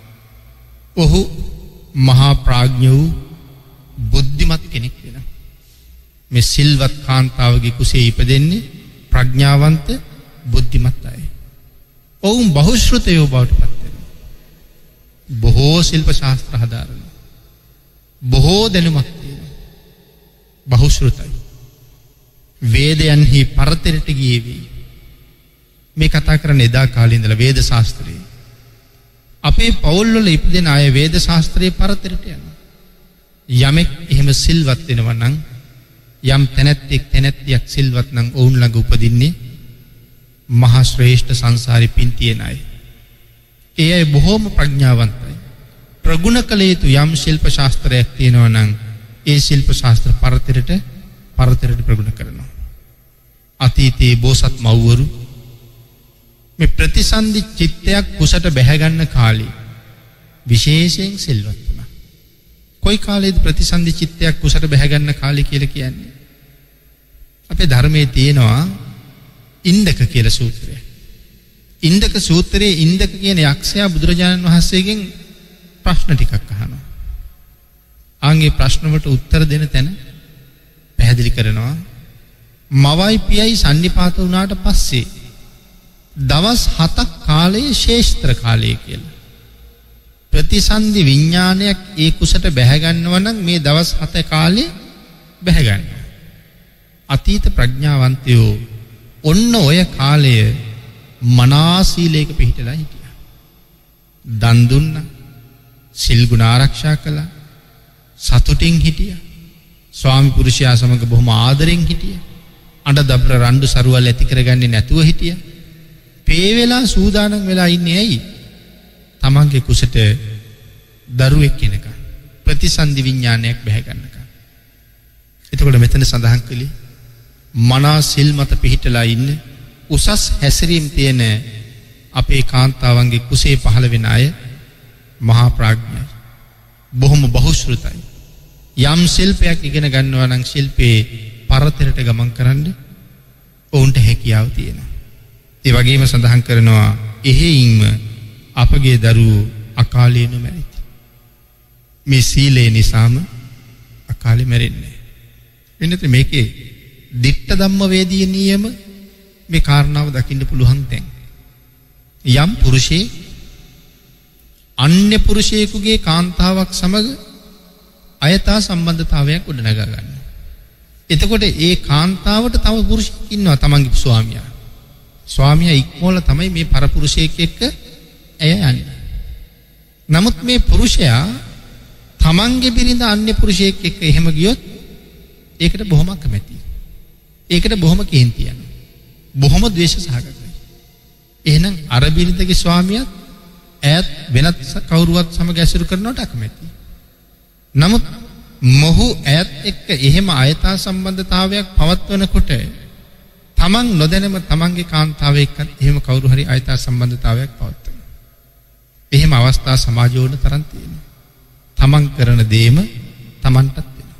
ඔහු මහා ප්‍රඥ වූ බුද්ධිමත් කෙනෙක් වෙනවා. මේ සිල්වත් කාන්තාවගේ කුසේ ඉපදෙන්නේ ප්‍රඥාවන්ත බුද්ධිමත් අය. ඔවුන් බහුශ්‍රතයෝ බවට පත් වෙනවා. බොහෝ ශිල්ප ශාස්ත්‍ර හදාරනවා. බොහෝ දැනුමක් තියෙනවා. බහුශ්‍රතයි. වේදයන්හි පරතරට ගියේ වේ. මේ කතා කරන එදා කාලේ ඉඳලා වේද ශාස්ත්‍රයේ. අපේ පවුල්වල ඉපදෙන අය වේද ශාස්ත්‍රයේ පරතරට යනවා. යමෙක් එහෙම සිල්වත් වෙනවා නම් යම් තැනැත්තෙක් තැනැත්තියක් සිල්වත් නම් ඔවුන් ළඟ උපදින්නේ මහා ශ්‍රේෂ්ඨ සංසාරේ පින් තියෙන අය. ඒ අය බොහෝම ප්‍රඥාවන්තයි. ප්‍රගුණ කළ යුතු යම් ශිල්ප ශාස්ත්‍රයක් තියෙනවා නම් ඒ ශිල්ප ශාස්ත්‍ර පරතරට පරතරට ප්‍රගුණ කරනවා. අතීතයේ බෝසත් මව්වරු මේ ප්‍රතිසන්දි චිත්තයක් කුසට බැහැගන්න කාලේ විශේෂයෙන් සිල්වත් වුණා. කොයි කාලේද ප්‍රතිසන්දි චිත්තයක් කුසට බැහැගන්න කාලේ කියලා කියන්නේ? අපේ ධර්මයේ තියෙනවා ඉන්දක කියලා සූත්‍රය. ඉන්දක සූත්‍රයේ ඉන්දක කියන යක්ෂයා බුදුරජාණන් වහන්සේගෙන් ප්‍රශ්න ටිකක් අහනවා. ආන්ගේ ප්‍රශ්න වලට උත්තර දෙන තැන පැහැදිලි කරනවා මවයි පියයි සන්නිපාත වුණාට පස්සේ දවස් හතක් කාලයේ ශේෂ්ත්‍ර කාලය කියලා. ප්‍රතිසන්දි විඥානයක් ඒ කුසට බැහැගන්නවා නම් මේ දවස් හත කාලේ බැහැගන්නවා. අතීත ප්‍රඥාවන්තයෝ ඔන්න ඔය කාලය මනාසීලයක පිහිටලා හිටියා. දන් දුන්නා, සිල් ගුණ ආරක්ෂා කළා, සතුටින් හිටියා. ස්වාමි පුරුෂයා සමග බොහොම ආදරෙන් හිටියා. අඬ දබර රණ්ඩු සරුවල් ඇති කරගන්නේ නැතුව හිටියා. පේ වෙලා සූදානම් වෙලා ඉන්නේ ඇයි? තමන්ගේ කුසට දරුවෙක් කෙනකන් ප්‍රතිසන්දි විඥානයක් බැහැ ගන්නකන්. එතකොට මෙතන සඳහන් කළේ මනා සිල් මත පිහිටලා ඉන්න උසස් හැසිරීම් තියෙන අපේ කාන්තාවන්ගේ කුසේ පහළ වෙන අය මහා ප්‍රඥයි. බොහොම බහුශ්‍රතයි. යම් ශිල්පයක් ඉගෙන ගන්නවා නම් ශිල්පේ පරතරට ගමන් කරන්න ඔවුන්ට හැකියාව තියෙනවා. ඒ වගේම සඳහන් කරනවා එහෙයින්ම අපගේ දරුවෝ අකාලේ නොමැරිති. මේ සීලය නිසාම අකාලේ මැරෙන්නේ. එන්නත් මේකේ දිට්ඨ ධම්ම වේදී නියම මේ කාරණාව දකින්න පුළුවන් දැන්. යම් පුරුෂේ අන්‍ය පුරුෂයෙකුගේ කාන්තාවක් සමග අයථා සම්බන්ධතාවයක් ගොඩනගා ගන්නවා. එතකොට ඒ කාන්තාවට තව පුරුෂයෙක් ඉන්නවා තමන්ගේ ස්වාමියා. ස්වාමියා ඉක්මවල තමයි මේ පරපුරුෂයෙක් එක්ක ඇය යන්නේ. නමුත් මේ පුරුෂයා තමන්ගේ බිරිඳ අන්‍ය පුරුෂයෙක් එක්ක එහෙම ගියොත් ඒකට බොහොම අකමැතියි. ඒකට බොහොම කේන්ති යනවා. බොහොම ද්වේෂ සහගතයි. එහෙනම් අර බිරිඳගේ ස්වාමියාත් ඈත් වෙනත් කවුරුවත් සමග ඇසුරු කරනවට අකමැතියි. නමුත් මොහු ඈත් එක්ක එහෙම අයථා සම්බන්ධතාවයක් පවත්වනකොට තමන් නොදැනම තමන්ගේ කාන්තාව එක්ක එහෙම කවුරු හරි අයථා සම්බන්ධතාවයක් පවත්වනවා. එහෙම අවස්ථා සමාජෝන තරම් තියෙනවා. තමන් කරන දේම තමන්ටත් වෙනවා.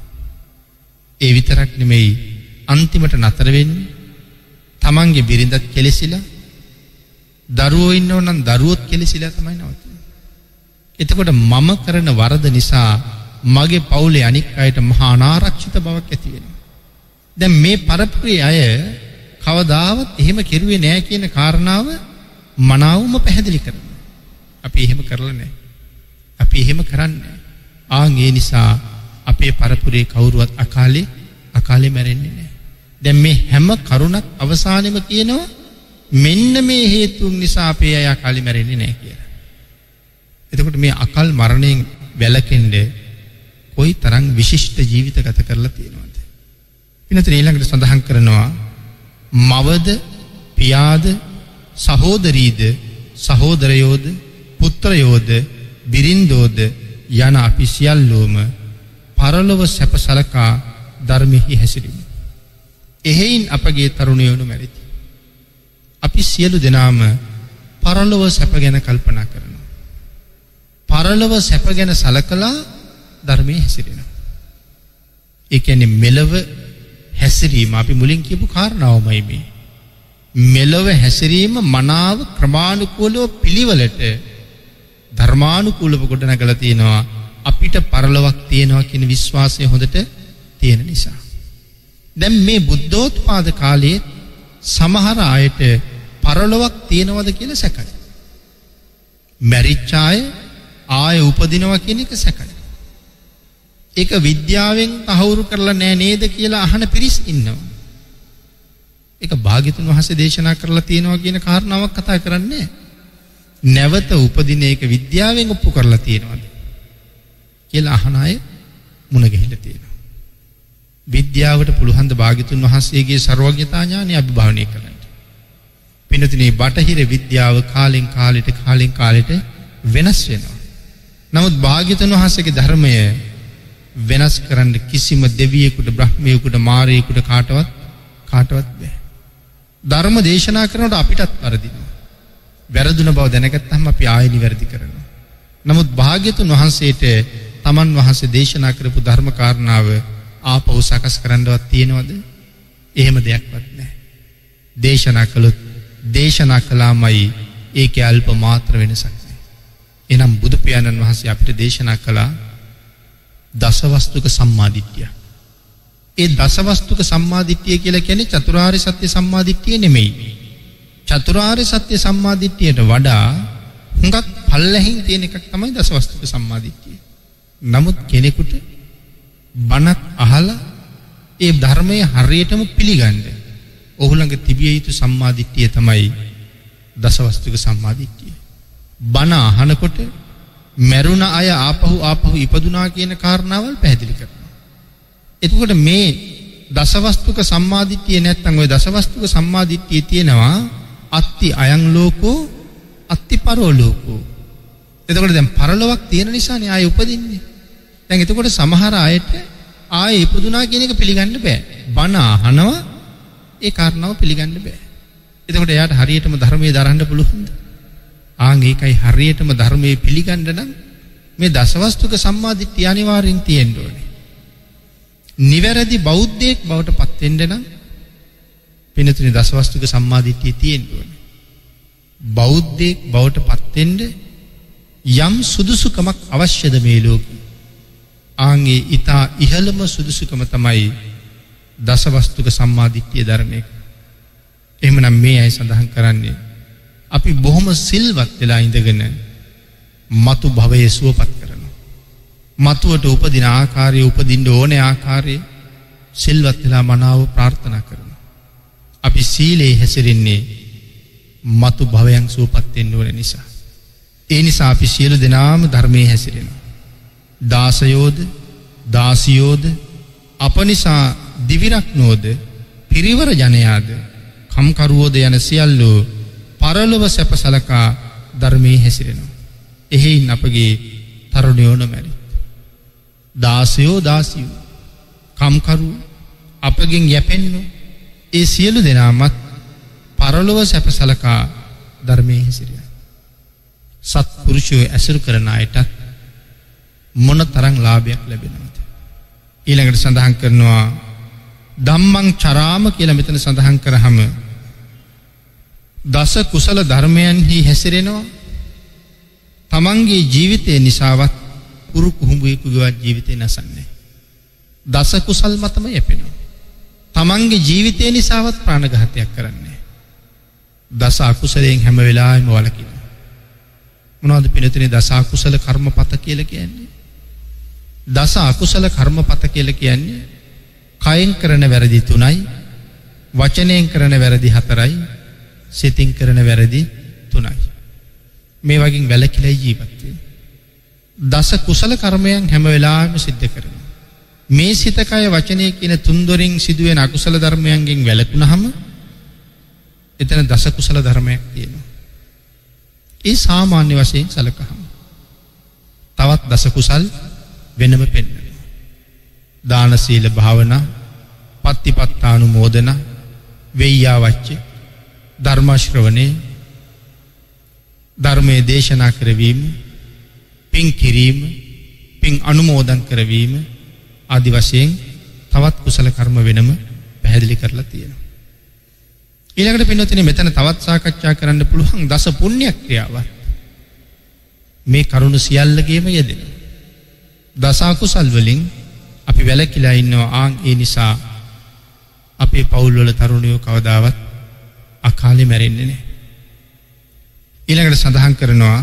ඒ විතරක් නෙමෙයි අන්තිමට නතර වෙන්නේ තමන්ගේ බිරිඳත් කෙලෙසිලා දරුවෝ ඉන්නව නම් දරුවොත් කෙලෙසිලා තමයි නවතින්නේ. එතකොට මම කරන වරද නිසා මගේ පවුලේ අනික් අයට මහා අනාරක්ෂිත බවක් ඇති වෙනවා. දැන් මේ පරපුරේ අය කවදාවත් එහෙම කෙරුවේ නැහැ කියන කාරණාව මනාවම පැහැදිලි කරනවා. අපි එහෙම කරලා නැහැ. අපි එහෙම කරන්නේ නැහැ. ආන් ඒ නිසා අපේ පරපුරේ කවුරුවත් අකාලේ අකාලේ මැරෙන්නේ නැහැ. දැන් මේ හැම කරුණක් අවසානෙම කියනවා මෙන්න මේ හේතුන් නිසා අපේ අය අකාලේ මැරෙන්නේ නැහැ කියලා. එතකොට මේ අකල් මරණයෙන් වැළකෙන්න කොයි තරම් විශිෂ්ට ජීවිත ගත කරලා තියෙනවද? ඊනතර ඊළඟට සඳහන් කරනවා මවද පියාද සහෝදරීද සහෝදරයෝද පුත්‍රයෝද බිරින්දෝද යන අපි සියල්ලෝම පරලොව සැප සලකා ධර්මෙහි හැසිරෙමු. එහෙයින් අපගේ තරුණයෝ නොමැරිති. අපි සියලු දෙනාම පරලොව සැප ගැන කල්පනා කරනවා. පරලොව සැප ගැන සලකලා ධර්මයේ හැසිරෙනවා. ඒ කියන්නේ මෙලව හැසිරීම අපි මුලින් කියපු කාරණාවමයි මේ. මෙලව හැසිරීම මනාව ක්‍රමානුකූලව පිළිවෙලට ධර්මානුකූලව ගොඩනගලා තියෙනවා. අපිට පරලොවක් තියෙනවා කියන විශ්වාසය හොඳට තියෙන නිසා. දැන් මේ බුද්ධෝත්පාද කාලයේ සමහර අයට පරලොවක් තියෙනවද කියලා සැකයි. මැරිච්ච අය ආය උපදිනවා කියන එක සැකයි. ඒක විද්‍යාවෙන් තහවුරු කරලා නෑ නේද කියලා අහන පිරිස් ඉන්නවා. ඒක භාග්‍යතුන් වහන්සේ දේශනා කරලා තියෙනවා කියන කාරණාවක් කතා කරන්නේ නැවත උපදින එක විද්‍යාවෙන් ඔප්පු කරලා තියෙනවද කියලා අහන අය මුණ ගැහිලා තියෙනවා. විද්‍යාවට පුළුවන් ද භාග්‍යතුන් වහන්සේගේ සර්වඥතා ඥානය අභිභවනය කරන්න. පින්නතුනේ බටහිර විද්‍යාව කාලෙන් කාලෙට කාලෙන් කාලෙට වෙනස් වෙනවා. නමුත් භාග්‍යතුන් වහන්සේගේ ධර්මය වෙනස් කරන්න කිසිම දෙවියෙකුට බ්‍රහ්මයෙකුට මාරයෙකුට කාටවත් කාටවත් බෑ. ධර්ම දේශනා කරනකොට අපිටත් වරදිනවා. වැරදුන බව දැනගත්තාම අපි ආයෙ නිවැරදි කරනවා. නමුත් භාග්‍යතුන් වහන්සේට තමන් වහන්සේ දේශනා කරපු ධර්ම කාරණාව ආපහු සකස් කරන්නවත් තියෙනවද? එහෙම දෙයක්වත් නැහැ. දේශනා කළොත් දේශනා කළාමයි ඒකේ අල්ප මාත්‍ර වෙනසක් නැහැ. එනම් බුදු පියාණන් වහන්සේ අපිට දේශනා කළා දසවස්තුක සම්මාදිට්ඨිය. ඒ දසවස්තුක සම්මාදිට්ඨිය කියලා කියන්නේ චතුරාර්ය සත්‍ය සම්මාදිට්ඨිය නෙමෙයි. චතුරාර්ය සත්‍ය සම්මාදිට්ඨියට වඩා හුඟක් පල්ලෙහින් තියෙන එකක් තමයි දසවස්තුක සම්මාදිට්ඨිය. නමුත් කෙනෙකුට බණක් අහලා ඒ ධර්මයේ හරියටම පිළිගන්න ඔහු ළඟ තිබිය යුතු සම්මාදිට්ඨිය තමයි දසවස්තුක සම්මාදිට්ඨිය. බණ අහනකොට මරුණ අය ආපහු ආපහු ඉපදුනා කියන කාරණාවල් පැහැදිලි කරනවා. එතකොට මේ දසවස්තුක සම්මාදිට්ඨිය නැත්නම් ওই දසවස්තුක සම්මාදිට්ඨිය තියෙනවා අත්ති අයං ලෝකෝ අත්ති පරෝ ලෝකෝ. එතකොට දැන් පරලොවක් තියෙන නිසානේ ආයෙ උපදින්නේ. දැන් එතකොට සමහර අයට ආයෙ ඉපදුනා කියන එක පිළිගන්න බෑ. බණ අහනවා ඒ කාරණාව පිළිගන්න බෑ. එතකොට එයාට හරියටම ධර්මයේ දරන්න පුළුවන්ද? ආන් ඒකයි හරියටම ධර්මයේ පිළිගන්න නම් මේ දසවස්තුක සම්මාදිට්ඨිය අනිවාර්යෙන් තියෙන්න ඕනේ. නිවැරදි බෞද්ධයෙක් බවට පත් වෙන්න නම් පින්නතුනි දසවස්තුක සම්මාදිට්ඨිය තියෙන්න ඕනේ. බෞද්ධයෙක් බවට පත් වෙන්න යම් සුදුසුකමක් අවශ්‍යද මේ ලෝකේ? ආන්ගේ ඊතා ඉහළම සුදුසුකම තමයි දසවස්තුක සම්මාදිට්ඨිය ධර්ම එක. එහෙමනම් මේ අය සඳහන් කරන්නේ අපි බොහොම සිල්වත් වෙලා ඉඳගෙන මතු භවයේ සුවපත් කරනවා. මතුවට උපදින ආකාරය උපදින්න ඕනේ ආකාරය සිල්වත් වෙලා මනාව ප්‍රාර්ථනා කරනවා. අපි සීලේ හැසිරෙන්නේ මතු භවයන් සුවපත් වෙන්න ඕන නිසා. ඒ නිසා අපි සියලු දෙනාම ධර්මයේ හැසිරෙනවා. දාසයෝද දාසියෝද අපනිසා දිවිරක්නෝද පිරිවර ජනයාද කම්කරුවෝද යන සියල්ලෝ පරලොව සැප සලකා ධර්මයේ හැසිරෙනවා. එහෙයින් අපගේ තරුණයෝ නොමැරි. දාසයෝ දාසියෝ කම්කරු අපගෙන් යැපෙන්නෝ ඒ සියලු දෙනාමත් පරලොව සැප සලකා ධර්මයේ හැසිරෙනවා. සත්පුරුෂයෝ ඇසුරු කරන අයට මොන තරම් ලාභයක් ලැබෙනවද? ඊළඟට සඳහන් කරනවා ධම්මං චරාම කියලා මෙතන සඳහන් කරාම දස කුසල ධර්මයන්හි හැසිරෙනවා. තමන්ගේ ජීවිතය නිසාවත් පුරු කුහුඹුවෙකුගේ ජීවිතේ නැසන්නේ. දස කුසල් මතම යැපෙනවා. තමන්ගේ ජීවිතය නිසාවත් ප්‍රාණඝාතයක් කරන්නේ. දස අකුසලයෙන් හැම වෙලාවෙම වළකිනවා. මොනවද පිළිතුරේ දස අකුසල කර්මපත කියලා කියන්නේ? දස අකුසල කර්මපත කියලා කියන්නේ කයෙන් කරන වැරදි තුනයි, වචනයෙන් කරන වැරදි හතරයි, සිතින් කරන වැරදි තුනයි. මේ වගේ වැළකීලා ජීවත් වෙන්න. දස කුසල කර්මයන් හැම වෙලාවෙම සිද්ධ කරනවා. මේ සිත කය වචනය කියන තුන් දොරින් සිදුවෙන අකුසල ධර්මයන්ගෙන් වැළකුණාම එතන දස කුසල ධර්මයක් තියෙනවා. ඒ සාමාන්‍ය වශයෙන් සලකහම තවත් දස කුසල් වෙනම පෙන්වනවා. දාන සීල භාවනා, පත්තිපත්තානුමෝදන, වෙය්‍යාවච්ච, ධර්ම ශ්‍රවණේ, ධර්මයේ දේශනා කරවීම, පින් කිරීම, පින් අනුමෝදන් කරවීම ආදි වශයෙන් තවත් කුසල කර්ම වෙනම පැහැදිලි කරලා තියෙනවා. ඊළඟට පින්නතුනේ මෙතන තවත් සාකච්ඡා කරන්න පුළුවන් දස පුණ්‍ය ක්‍රියාවක්. මේ කරුණ සියල්ලගේම යෙදෙනවා. දස අකුසල් වලින් අපි වැළකීලා ඉන්නවා. ආන් ඒ නිසා අපේ පවුල් වල තරුණයෝ කවදාවත් අකාලේ මැරෙන්නේ නැහැ. ඊළඟට සඳහන් කරනවා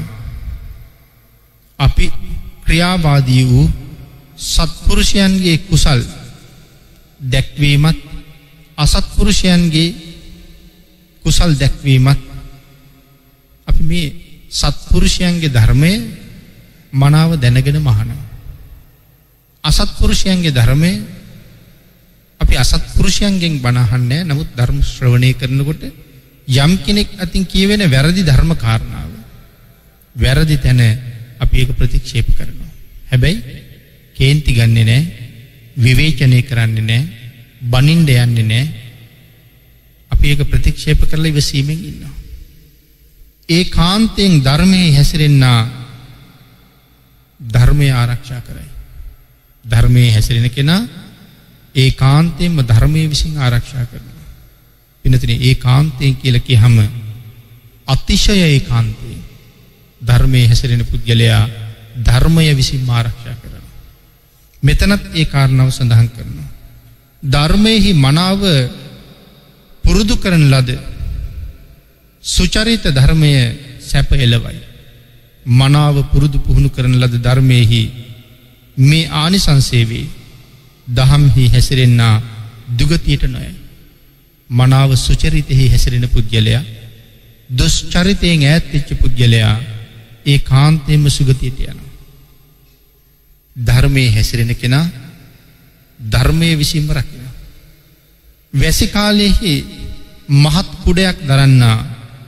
අපි ක්‍රියාවාදී වූ සත්පුරුෂයන්ගේ කුසල් දැක්වීමත් අසත්පුරුෂයන්ගේ කුසල් දැක්වීමත් අපි මේ සත්පුරුෂයන්ගේ ධර්මය මනාව දැනගෙන මහනවා. අසත්පුරුෂයන්ගේ ධර්මය අපි අසත්පුරුෂයන්ගෙන් බණ අහන්නේ නැහැ. නමුත් ධර්ම ශ්‍රවණය කරනකොට යම් කෙනෙක් අතින් කියවෙන වැරදි ධර්ම කාරණාව වැරදි තැන අපි ඒක ප්‍රතික්ෂේප කරනවා. හැබැයි කේන්ති ගන්නෙ නැහැ, විවේචනය කරන්නේ නැහැ, බනින්න යන්නේ නැහැ. අපි ඒක ප්‍රතික්ෂේප කරලා ඉවසීමෙන් ඉන්නවා. ඒකාන්තයෙන් ධර්මයේ හැසිරෙන්නා ධර්මය ආරක්ෂා කරයි. ධර්මයේ හැසිරෙන කෙනා ඒකාන්තයෙන්ම ධර්මයේ විසින් ආරක්ෂා කරනවා. පින්නතනේ ඒකාන්තයෙන් කියලා කියහම අතිශය ඒකාන්තයෙන් ධර්මයේ හැසිරෙන පුද්ගලයා ධර්මය විසින් ආරක්ෂා කරනවා. මෙතනත් ඒ කාරණාව සඳහන් කරනවා. ධර්මයේහි මනාව පුරුදු කරන ලද සුචරිත ධර්මය සැප එළවයි. මනාව පුරුදු පුහුණු කරන ලද ධර්මයේහි මේ ආනිසංසය වේ. දහම්හි හැසිරෙන්නා දුගතියට නොයයි. මනාව සුචරිතෙහි හැසිරෙන පුද්ගලයා දුෂ්චරිතයෙන් ඈත් වෙච්ච පුද්ගලයා ඒකාන්තයෙන්ම සුගතියට යනවා. ධර්මයේ හැසිරෙන කෙනා ධර්මයේ විසින්ම රකිනවා. වැසි කාලයේහි මහත් කුඩයක් දරන්නා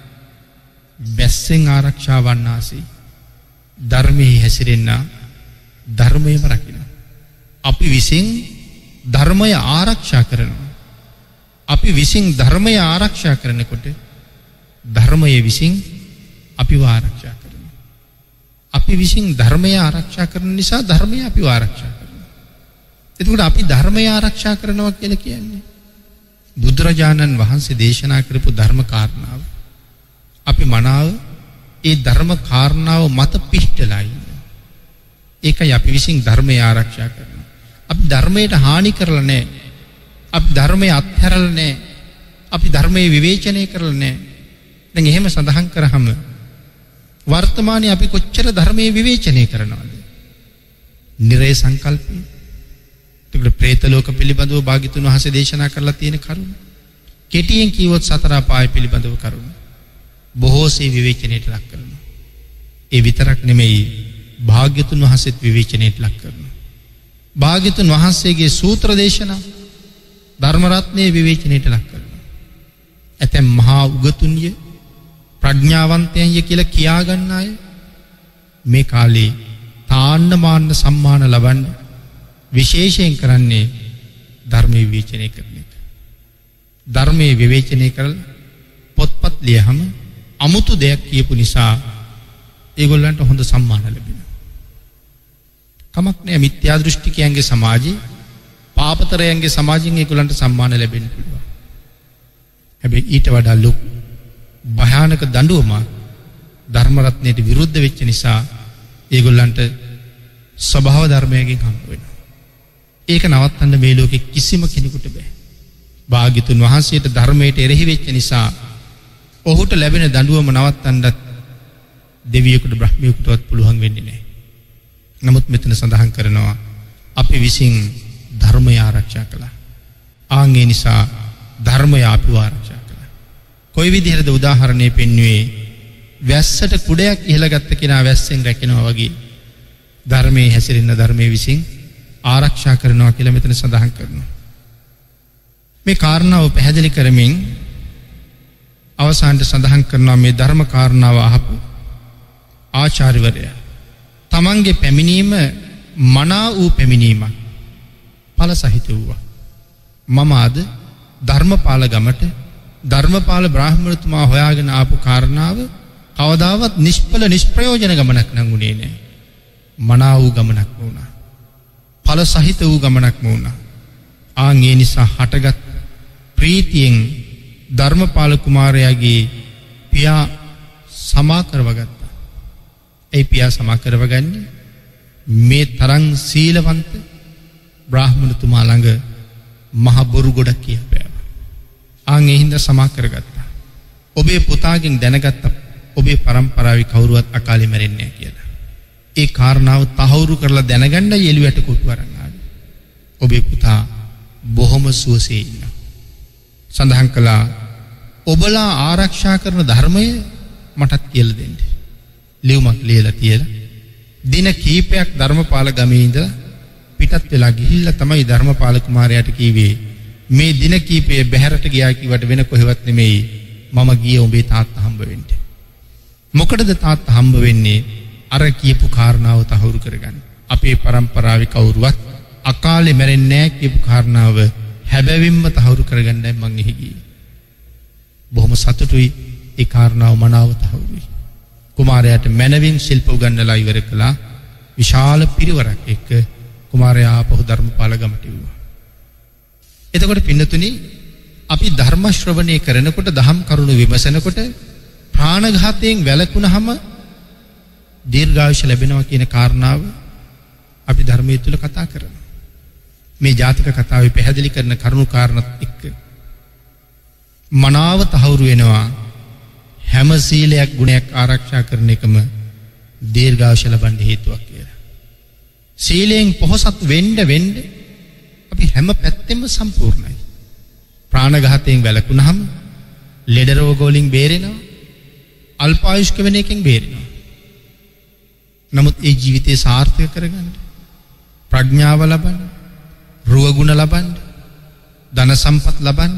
වැස්සෙන් ආරක්ෂා වන්නාසේ ධර්මයේ හැසිරෙන්නා ධර්මයේම රකිනවා. අපි විසින් ධර්මය ආරක්ෂා කරනවා. අපි විසින් ධර්මය ආරක්ෂා කරනකොට ධර්මයේ විසින් අපිව ආරක්ෂා කරනවා. අපි විසින් ධර්මය ආරක්ෂා කරන නිසා ධර්මය අපිව ආරක්ෂා කරනවා. එතකොට අපි ධර්මය ආරක්ෂා කරනවා කියලා කියන්නේ බුදුරජාණන් වහන්සේ දේශනා කරපු ධර්ම කාරණාව අපි මනාව ඒ ධර්ම කාරණාව මත පිහිටලා ඉන්නවා. ඒකයි අපි විසින් ධර්මය ආරක්ෂා කරනවා. අපි ධර්මයට හානි කරලා නැහැ. අපි ධර්මය අත්හැරලා නැහැ. අපි ධර්මයේ විවේචනය කරලා නැහැ. දැන් එහෙම සඳහන් කරාම වර්තමානයේ අපි කොච්චර ධර්මයේ විවේචනය කරනවද? නිරේ සංකල්පය. ඒකට പ്രേත ලෝක පිළිබඳව භාග්‍යතුන් වහන්සේ දේශනා කරලා තියෙන කරුණ. කෙටියෙන් කිව්වොත් සතර අපාය පිළිබඳව කරුණ. බොහෝසේ විවේචනයට ලක් කරනවා. ඒ විතරක් නෙමෙයි භාග්‍යතුන් වහන්සේත් විවේචනයට ලක් කරනවා. භාග්‍යතුන් වහන්සේගේ සූත්‍ර දේශනා ධර්ම රත්නයේ විවේචනයට ලක් කරනවා. ඇතැම් මහා උගතුන්ය ප්‍රඥාවන්තයන්ය කියලා කියා ගන්න අය මේ කාලේ තාන්න මාන්න සම්මාන ලබන්න විශේෂයෙන් කරන්නේ ධර්මයේ විවේචනය කරන එක. ධර්මයේ විවේචනය කරලා පොත්පත් ලියහම අමුතු දෙයක් කියපු නිසා ඒගොල්ලන්ට හොඳ සම්මාන ලැබෙනවා. කමක් නෑ මිත්‍යා දෘෂ්ටිකයන්ගේ සමාජයේ පාපතරයන්ගේ සමාජයෙන් ඒගොල්ලන්ට සම්මාන ලැබෙන්න පුළුවන්. හැබැයි ඊට වඩා ලොකු භයානක දඬුවමක් ධර්ම රත්නයට විරුද්ධ වෙච්ච නිසා ඒගොල්ලන්ට ස්වභාව ධර්මයෙන් හම්බ වෙනවා. ඒක නවත්තන්න මේ ලෝකෙ කිසිම කෙනෙකුට බෑ. භාග්‍යතුන් වහන්සේට ධර්මයට එරෙහි වෙච්ච නිසා ඔහුට ලැබෙන දඬුවම නවත්තන්නත් දෙවියෙකුට බ්‍රහ්මියෙකුටවත් පුළුවන් වෙන්නේ නැහැ. නමුත් මෙතන සඳහන් කරනවා අපි විසින් ධර්මය ආරක්ෂා කළා. ආන් ඒ නිසා ධර්මය අපිව ආරක්ෂා කළා. කොයි විදිහටද උදාහරණේ පෙන්වුවේ? වැස්සට කුඩයක් ඉහළ ගත්ත කෙනා වැස්සෙන් රැකෙනවා වගේ ධර්මයේ හැසිරෙන ධර්මයේ විසින් ආරක්ෂා කරනවා කියලා මෙතන සඳහන් කරනවා. මේ කාරණාව පැහැදිලි කරමින් අවසානයේ සඳහන් කරනවා මේ ධර්ම කාරණාව අහපු ආචාර්යවරයා තමන්ගේ පැමිණීම මනා වූ පැමිණීමක් ඵල සහිත වූවා. මම අද ධර්මපාල ගමට ධර්මපාල බ්‍රාහ්මණතුමා හොයාගෙන ආපු කාරණාව කවදාවත් නිෂ්ඵල නිෂ්ප්‍රයෝජන ගමනක් නම් උනේ නැහැ. මනා වූ ගමනක් වුණා. ඵල සහිත වූ ගමනක් වුණා. ආන් ඒ නිසා හටගත් ප්‍රීතියෙන් ධර්මපාල කුමාරයාගේ පියා සමා කරවගත්තා. ඒ පියා සමා කරවගන්නේ මේ තරම් සීලවන්ත බ්‍රාහ්මණතුමා ළඟ මහ බොරු ගොඩක් කියපෑවා. ආන් ඒ හින්දා සමා කරගත්තා. ඔබේ පුතාගෙන් දැනගත්ත ඔබේ පරම්පරාවේ කවුරුවත් අකාලේ මැරෙන්නේ නැහැ කියලා. ඒ කාරණාව තහවුරු කරලා දැනගන්නයි එළුවට කොටු අරන් ආවේ. ඔබේ පුතා බොහොම සුවසේ ඉන්නවා. සඳහන් කළා ඔබලා ආරක්ෂා කරන ධර්මය මටත් කියලා දෙන්න. ලියුමක් ලියලා තියලා දින කීපයක් ධර්මපාල ගමේ ඉඳලා පිටත් වෙලා ගිහිල්ලා තමයි ධර්මපාල කුමාරයාට කිව්වේ මේ දින කීපයේ බැහැරට ගියා කිව්වට වෙන කොහෙවත් නෙමෙයි මම ගියේ ඔබේ තාත්තා හම්බ වෙන්න. මොකටද තාත්තා හම්බ වෙන්නේ? අර කියපු කාරණාව තහවුරු කරගන්න. අපේ පරම්පරාවේ කවුරුවත් අකාලේ මැරෙන්නේ නැහැ කියපු කාරණාව හැබැවින්ම තහවුරු කරගන්නයි මං එහි ගියේ. බොහොම සතුටුයි ඒ කාරණාව මනාව තහවුරුයි. කුමාරයාට මනවින් ශිල්ප උගන්වලා ඉවර කළා. විශාල පිරිවරක් එක්ක කුමාරයා ආපහු ධර්මපාල ගමට යුවා. එතකොට පින්නතුනි අපි ධර්ම ශ්‍රවණය කරනකොට දහම් කරුණු විමසනකොට ප්‍රාණඝාතයෙන් වැළකුණාම දීර්ඝායුෂ ලැබෙනවා කියන කාරණාව අපි ධර්මයේ තුල කතා කරනවා. මේ ජාතක කතාවේ පැහැදිලි කරන කරුණු කාරණාත් එක්ක මනාව තහවුරු වෙනවා හැම සීලයක් ගුණයක් ආරක්ෂා කරන එකම දීර්ඝායුෂ ලබන්න හේතුවක් කියලා. සීලයෙන් පොහොසත් වෙන්න වෙන්න අපි හැම පැත්තෙම සම්පූර්ණයි. ප්‍රාණඝාතයෙන් වැළකුණාම ලෙඩ රෝග වලින් බේරෙනවා. අල්පායුෂ්ක වෙන එකෙන් බේරෙනවා. නමුත් ඒ ජීවිතය සාර්ථක කරගන්න ප්‍රඥාව ලබන්න, රුව ගුණ ලබන්න, ධන සම්පත් ලබන්න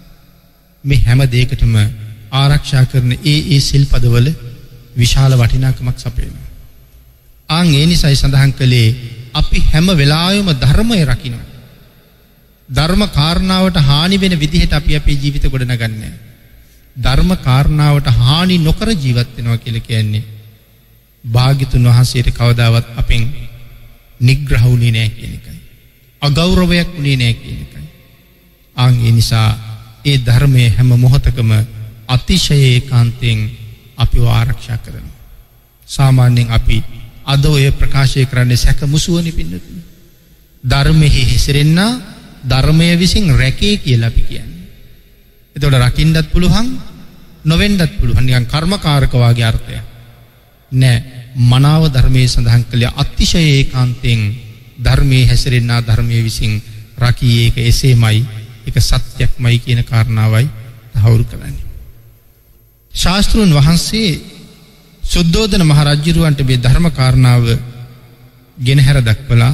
මේ හැම දෙයකටම ආරක්ෂා කරන ඒ ඒ සිල්පදවල විශාල වටිනාකමක් සපයනවා. ආන් ඒ නිසයි සඳහන් කළේ අපි හැම වෙලාවෙම ධර්මය රකින්න. ධර්ම කාරණාවට හානි වෙන විදිහට අපි අපේ ජීවිත ගොඩනගන්නේ. ධර්ම කාරණාවට හානි නොකර ජීවත් වෙනවා කියලා කියන්නේ භාග්‍යතුන් වහන්සේට කවදාවත් අපෙන් නිග්‍රහ වුණේ නැහැ කියන එකයි. අගෞරවයක් වුණේ නැහැ කියන එකයි. ආන් ඒ නිසා ඒ ධර්මයේ හැම මොහොතකම අතිශය ඒකාන්තයෙන් අපිව ආරක්ෂා කරනවා. සාමාන්‍යයෙන් අපි අද ඔය ප්‍රකාශය කරන්නේ සැක මුසුවනේ පින්නතුනි. ධර්මයේ හිසිරෙන්න ධර්මයේ විසින් රැකේ කියලා අපි කියන්නේ. එතකොට රකින්නත් පුළුවන් නොවෙන්නත් පුළුවන්. නිකන් කර්මකාරක වාගේ අර්ථයක් නෑ. මනාව ධර්මයේ සඳහන් කළේ අතිශය ඒකාන්තයෙන් ධර්මයේ හැසිරෙන්න ධර්මයේ විසින් රකී ඒක එසේමයි ඒක සත්‍යක්මයි කියන කාරණාවයි තහවුරු කරන්නේ. ශාස්ත්‍රඥ වහන්සේ සුද්ධෝදන මහ රජුරවන්ට මේ ධර්ම කාරණාව ගෙනහැර දක්වලා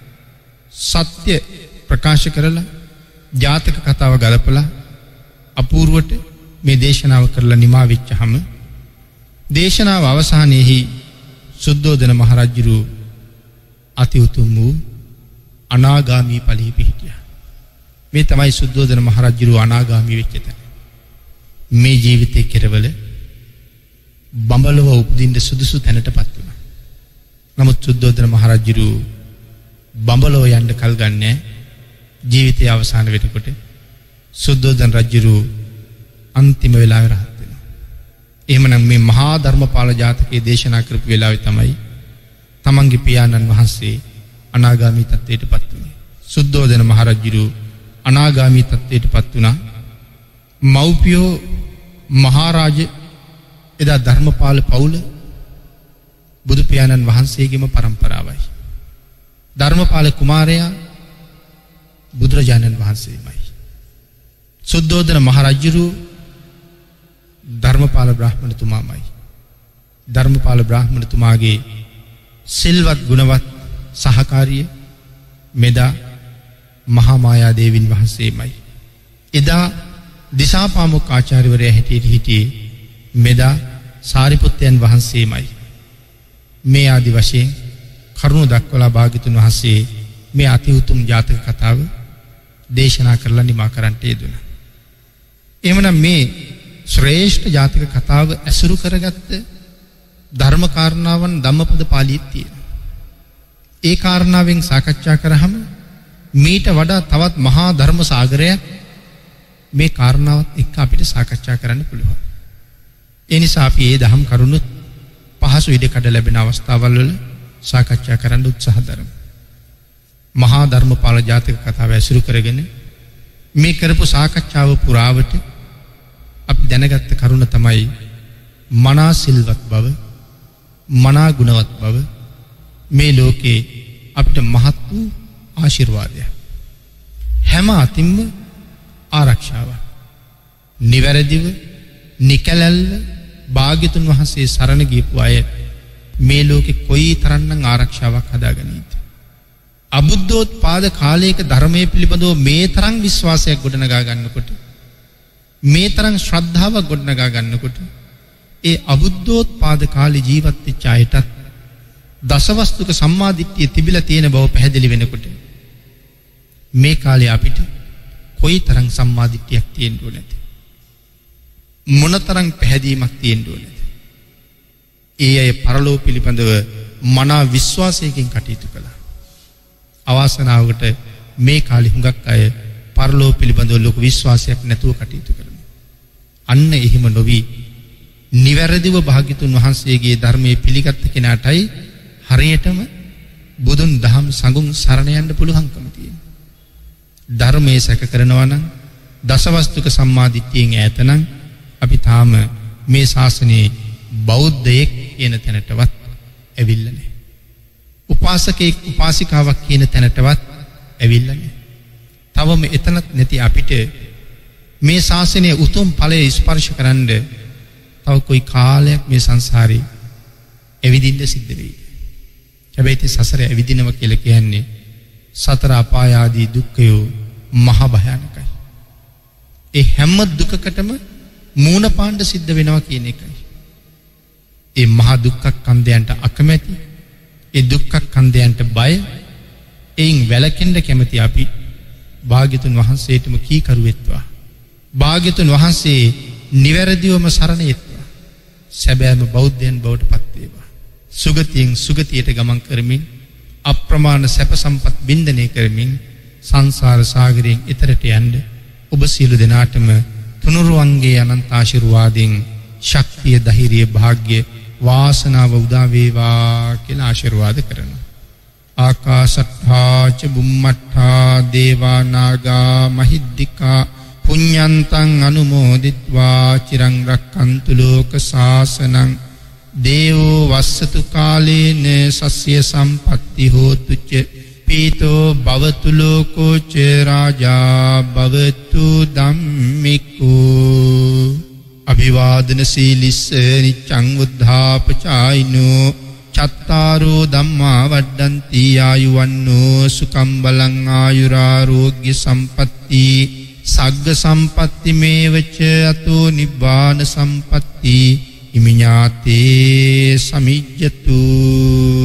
සත්‍ය ප්‍රකාශ කරලා ජාතක කතාව ගලපලා අපූර්වට මේ දේශනාව කරලා නිමා වෙච්චහම දේශනාව අවසානයේහි සුද්ධෝදන මහ රජු අති උතුම් වූ අනාගාමී ඵලෙහි පිහිටියා. මේ තමයි සුද්ධෝදන මහ රජු අනාගාමී වෙච්ච තැන. මේ ජීවිතේ කෙරවල බඹලව උපදින්න සුදුසු තැනටපත් වුණා. නමුත් සුද්ධෝදන මහ රජු බඹලව යන්න කල් ගන්නෑ. ජීවිතය අවසාන වෙනකොට සුද්ධෝදන රජු අන්තිම වෙලාවේ රහත් වෙනවා. එහෙමනම් මේ මහා ධර්මපාල ජාතකයේ දේශනා කරපු වෙලාවේ තමයි තමන්ගේ පියාණන් වහන්සේ අනාගාමී තත්ත්වයටපත් වුණේ. සුද්ධෝදන මහ රජු අනාගාමී තත්ත්වයටපත් වුණා. මව්පියෝ මහරජ එදා ධර්මපාල පවුල බුදු පියාණන් වහන්සේගේම පරම්පරාවයි. ධර්මපාල කුමාරයා බුදුරජාණන් වහන්සේමයි. සුද්ධෝදන මහ රජු ධර්මපාල බ්‍රාහ්මණතුමාමයි. ධර්මපාල බ්‍රාහ්මණතුමාගේ සිල්වත් ගුණවත් සහකාරිය මෙදා මහා මායා දේවින් වහන්සේමයි. එදා දිසාපාමොක් ආචාර්යවරයා හැටියට හිටියේ මෙදා සාරිපුත්තයන් වහන්සේමයි. මේ ආදි වශයෙන් කරුණු දක්වලා භාග්‍යතුන් වහන්සේ මේ අති උතුම් ජාතක කතාව දේශනා කරලා නිමා කරන්නට යෙදුණා. එහෙමනම් මේ ශ්‍රේෂ්ඨ ජාතක කතාව ඇසුරු කරගත්ත ධර්ම කාරණාවන් ධම්මපද පාළියේ තියෙනවා. ඒ කාරණාවෙන් සාකච්ඡා කරාම මීට වඩා තවත් මහා ධර්ම සාගරයක් මේ කාරණාවත් එක්ක අපිට සාකච්ඡා කරන්න පුළුවන්. ඒ නිසා අපි මේ දහම් කරුණු පහසු ඉඩකඩ ලැබෙන අවස්ථාවල් වල සාකච්ඡා කරන්න උත්සාහ දරමු. මහා ධර්මපාල ජාතක කතාව ඇසුරු කරගෙන මේ කරපු සාකච්ඡාව පුරාවට අපි දැනගත්ත කරුණ තමයි මනා සිල්වත් බව, මනා ගුණවත් බව මේ ලෝකේ අපිට මහත් වූ ආශිර්වාදයක්. හැම අතින්ම ආරක්ෂාවක්. නිවැරදිව නිකලල්ල භාග්‍යතුන් වහන්සේ සරණ ගියපු අය මේ ලෝකේ කොයි තරම්නම් ආරක්ෂාවක් හදාගනීද? අබුද්ධෝත්පාද කාලයක ධර්මයේ පිළිබඳව මේ තරම් විශ්වාසයක් ගොඩනගා ගන්නකොට, මේ තරම් ශ්‍රද්ධාවක් ගොඩනගා ගන්නකොට, ඒ අබුද්ධෝත්පාද කාලේ ජීවත් වෙච්ච අයටත් දසවස්තුක සම්මාදිට්ඨිය තිබිලා තියෙන බව පැහැදිලි වෙනකොට මේ කාලේ අපිට කොයි තරම් සම්මාදිට්ඨියක් තියෙන්න ඕනද? මොනතරම් පැහැදීමක් තියෙන්න ඕනද? ඒ අය පරලෝක පිළිබඳව මනා විශ්වාසයකින් කටයුතු කළා. අවාසනාවකට මේ කාලේ හුඟක් අය පරලෝක පිළිබඳව ලොකු විශ්වාසයක් නැතුව කටයුතු කරනවා. අන්න එහෙම නොවි නිවැරදිව භාග්‍යතුන් වහන්සේගේ ධර්මයේ පිළිගත් කෙනාටයි හරියටම බුදුන් දහම් සංඝුන් සරණ යන්න පුළුවන්කම තියෙනවා. ධර්මයේ සැක කරනවා නම්, දසවස්තුක සම්මාදිට්ඨියෙන් ඈත නම් අපි තාම මේ ශාසනයේ බෞද්ධයෙක් කියන තැනටවත් ඇවිල්ලා නැහැ. උපාසකෙක් උපාසිකාවක් කියන තැනටවත් ඇවිල්ලා නැහැ. තවම එතනත් නැති අපිට මේ ශාසනයේ උතුම් ඵලය ස්පර්ශ කරන්න තව කොයි කාලයක් මේ සංසාරේ ඇවිදින්න සිද්ධ වෙයි. හැබැයි ඒ සසරේ ඇවිදිනවා කියලා කියන්නේ සතර අපාය ආදී දුක්ඛයෝ මහ භයානකයි. ඒ හැම දුකකටම මූණ පාණ්ඩ සිද්ධ වෙනවා කියන එකයි. ඒ මහ දුක්ඛ කන්දයන්ට අකමැති, ඒ දුක්ඛ කන්දයන්ට බය, එයින් වැළකෙන්න කැමති අපි භාග්‍යතුන් වහන්සේටම කීකරු වෙත්වා. භාග්‍යතුන් වහන්සේ නිවැරදිවම සරණ යෙත්වා. සැබෑම බෞද්ධයන් බවට පත් වේවා. සුගතියෙන් සුගතියට ගමන් කරමින් අප්‍රමාණ සැප සම්පත් වින්දනය කරමින් සංසාර සාගරයෙන් එතරට යන්න ඔබ සියලු දෙනාටම තුනුරුවන්ගේ අනන්ත ආශිර්වාදයෙන් ශක්තිය, ධෛර්යය, භාග්‍ය, වාසනාව උදා වේවා කියලා ආශිර්වාද කරනවා. ආකාශට්ඨා ච බුම්මට්ඨා දේවා නාග මහිද්దికා පුඤ්ඤන්තං අනුමෝදිත්වා චිරං රක්ඛන්තු ලෝක සාසනං දේවෝ වස්සතු කාලේන සස්ය සම්පත්ති හෝතු ච පීතෝ භවතු ලෝකෝ ච රාජා භවතු ධම්මිකෝ අභිවාදන සීලිස්ස නිච්ඡං උද්ධාපචායිනෝ චත්තාරෝ ධම්මා වඩ්ඩಂತಿ ආයුවන්නෝ සුඛං බලං ආයුරාෝග්‍ය සම්පatti සග්ග සම්පatti මේවච අතෝ නිබ්බාන සම්පatti ඉමිඤාතේ සමිජ්ජතු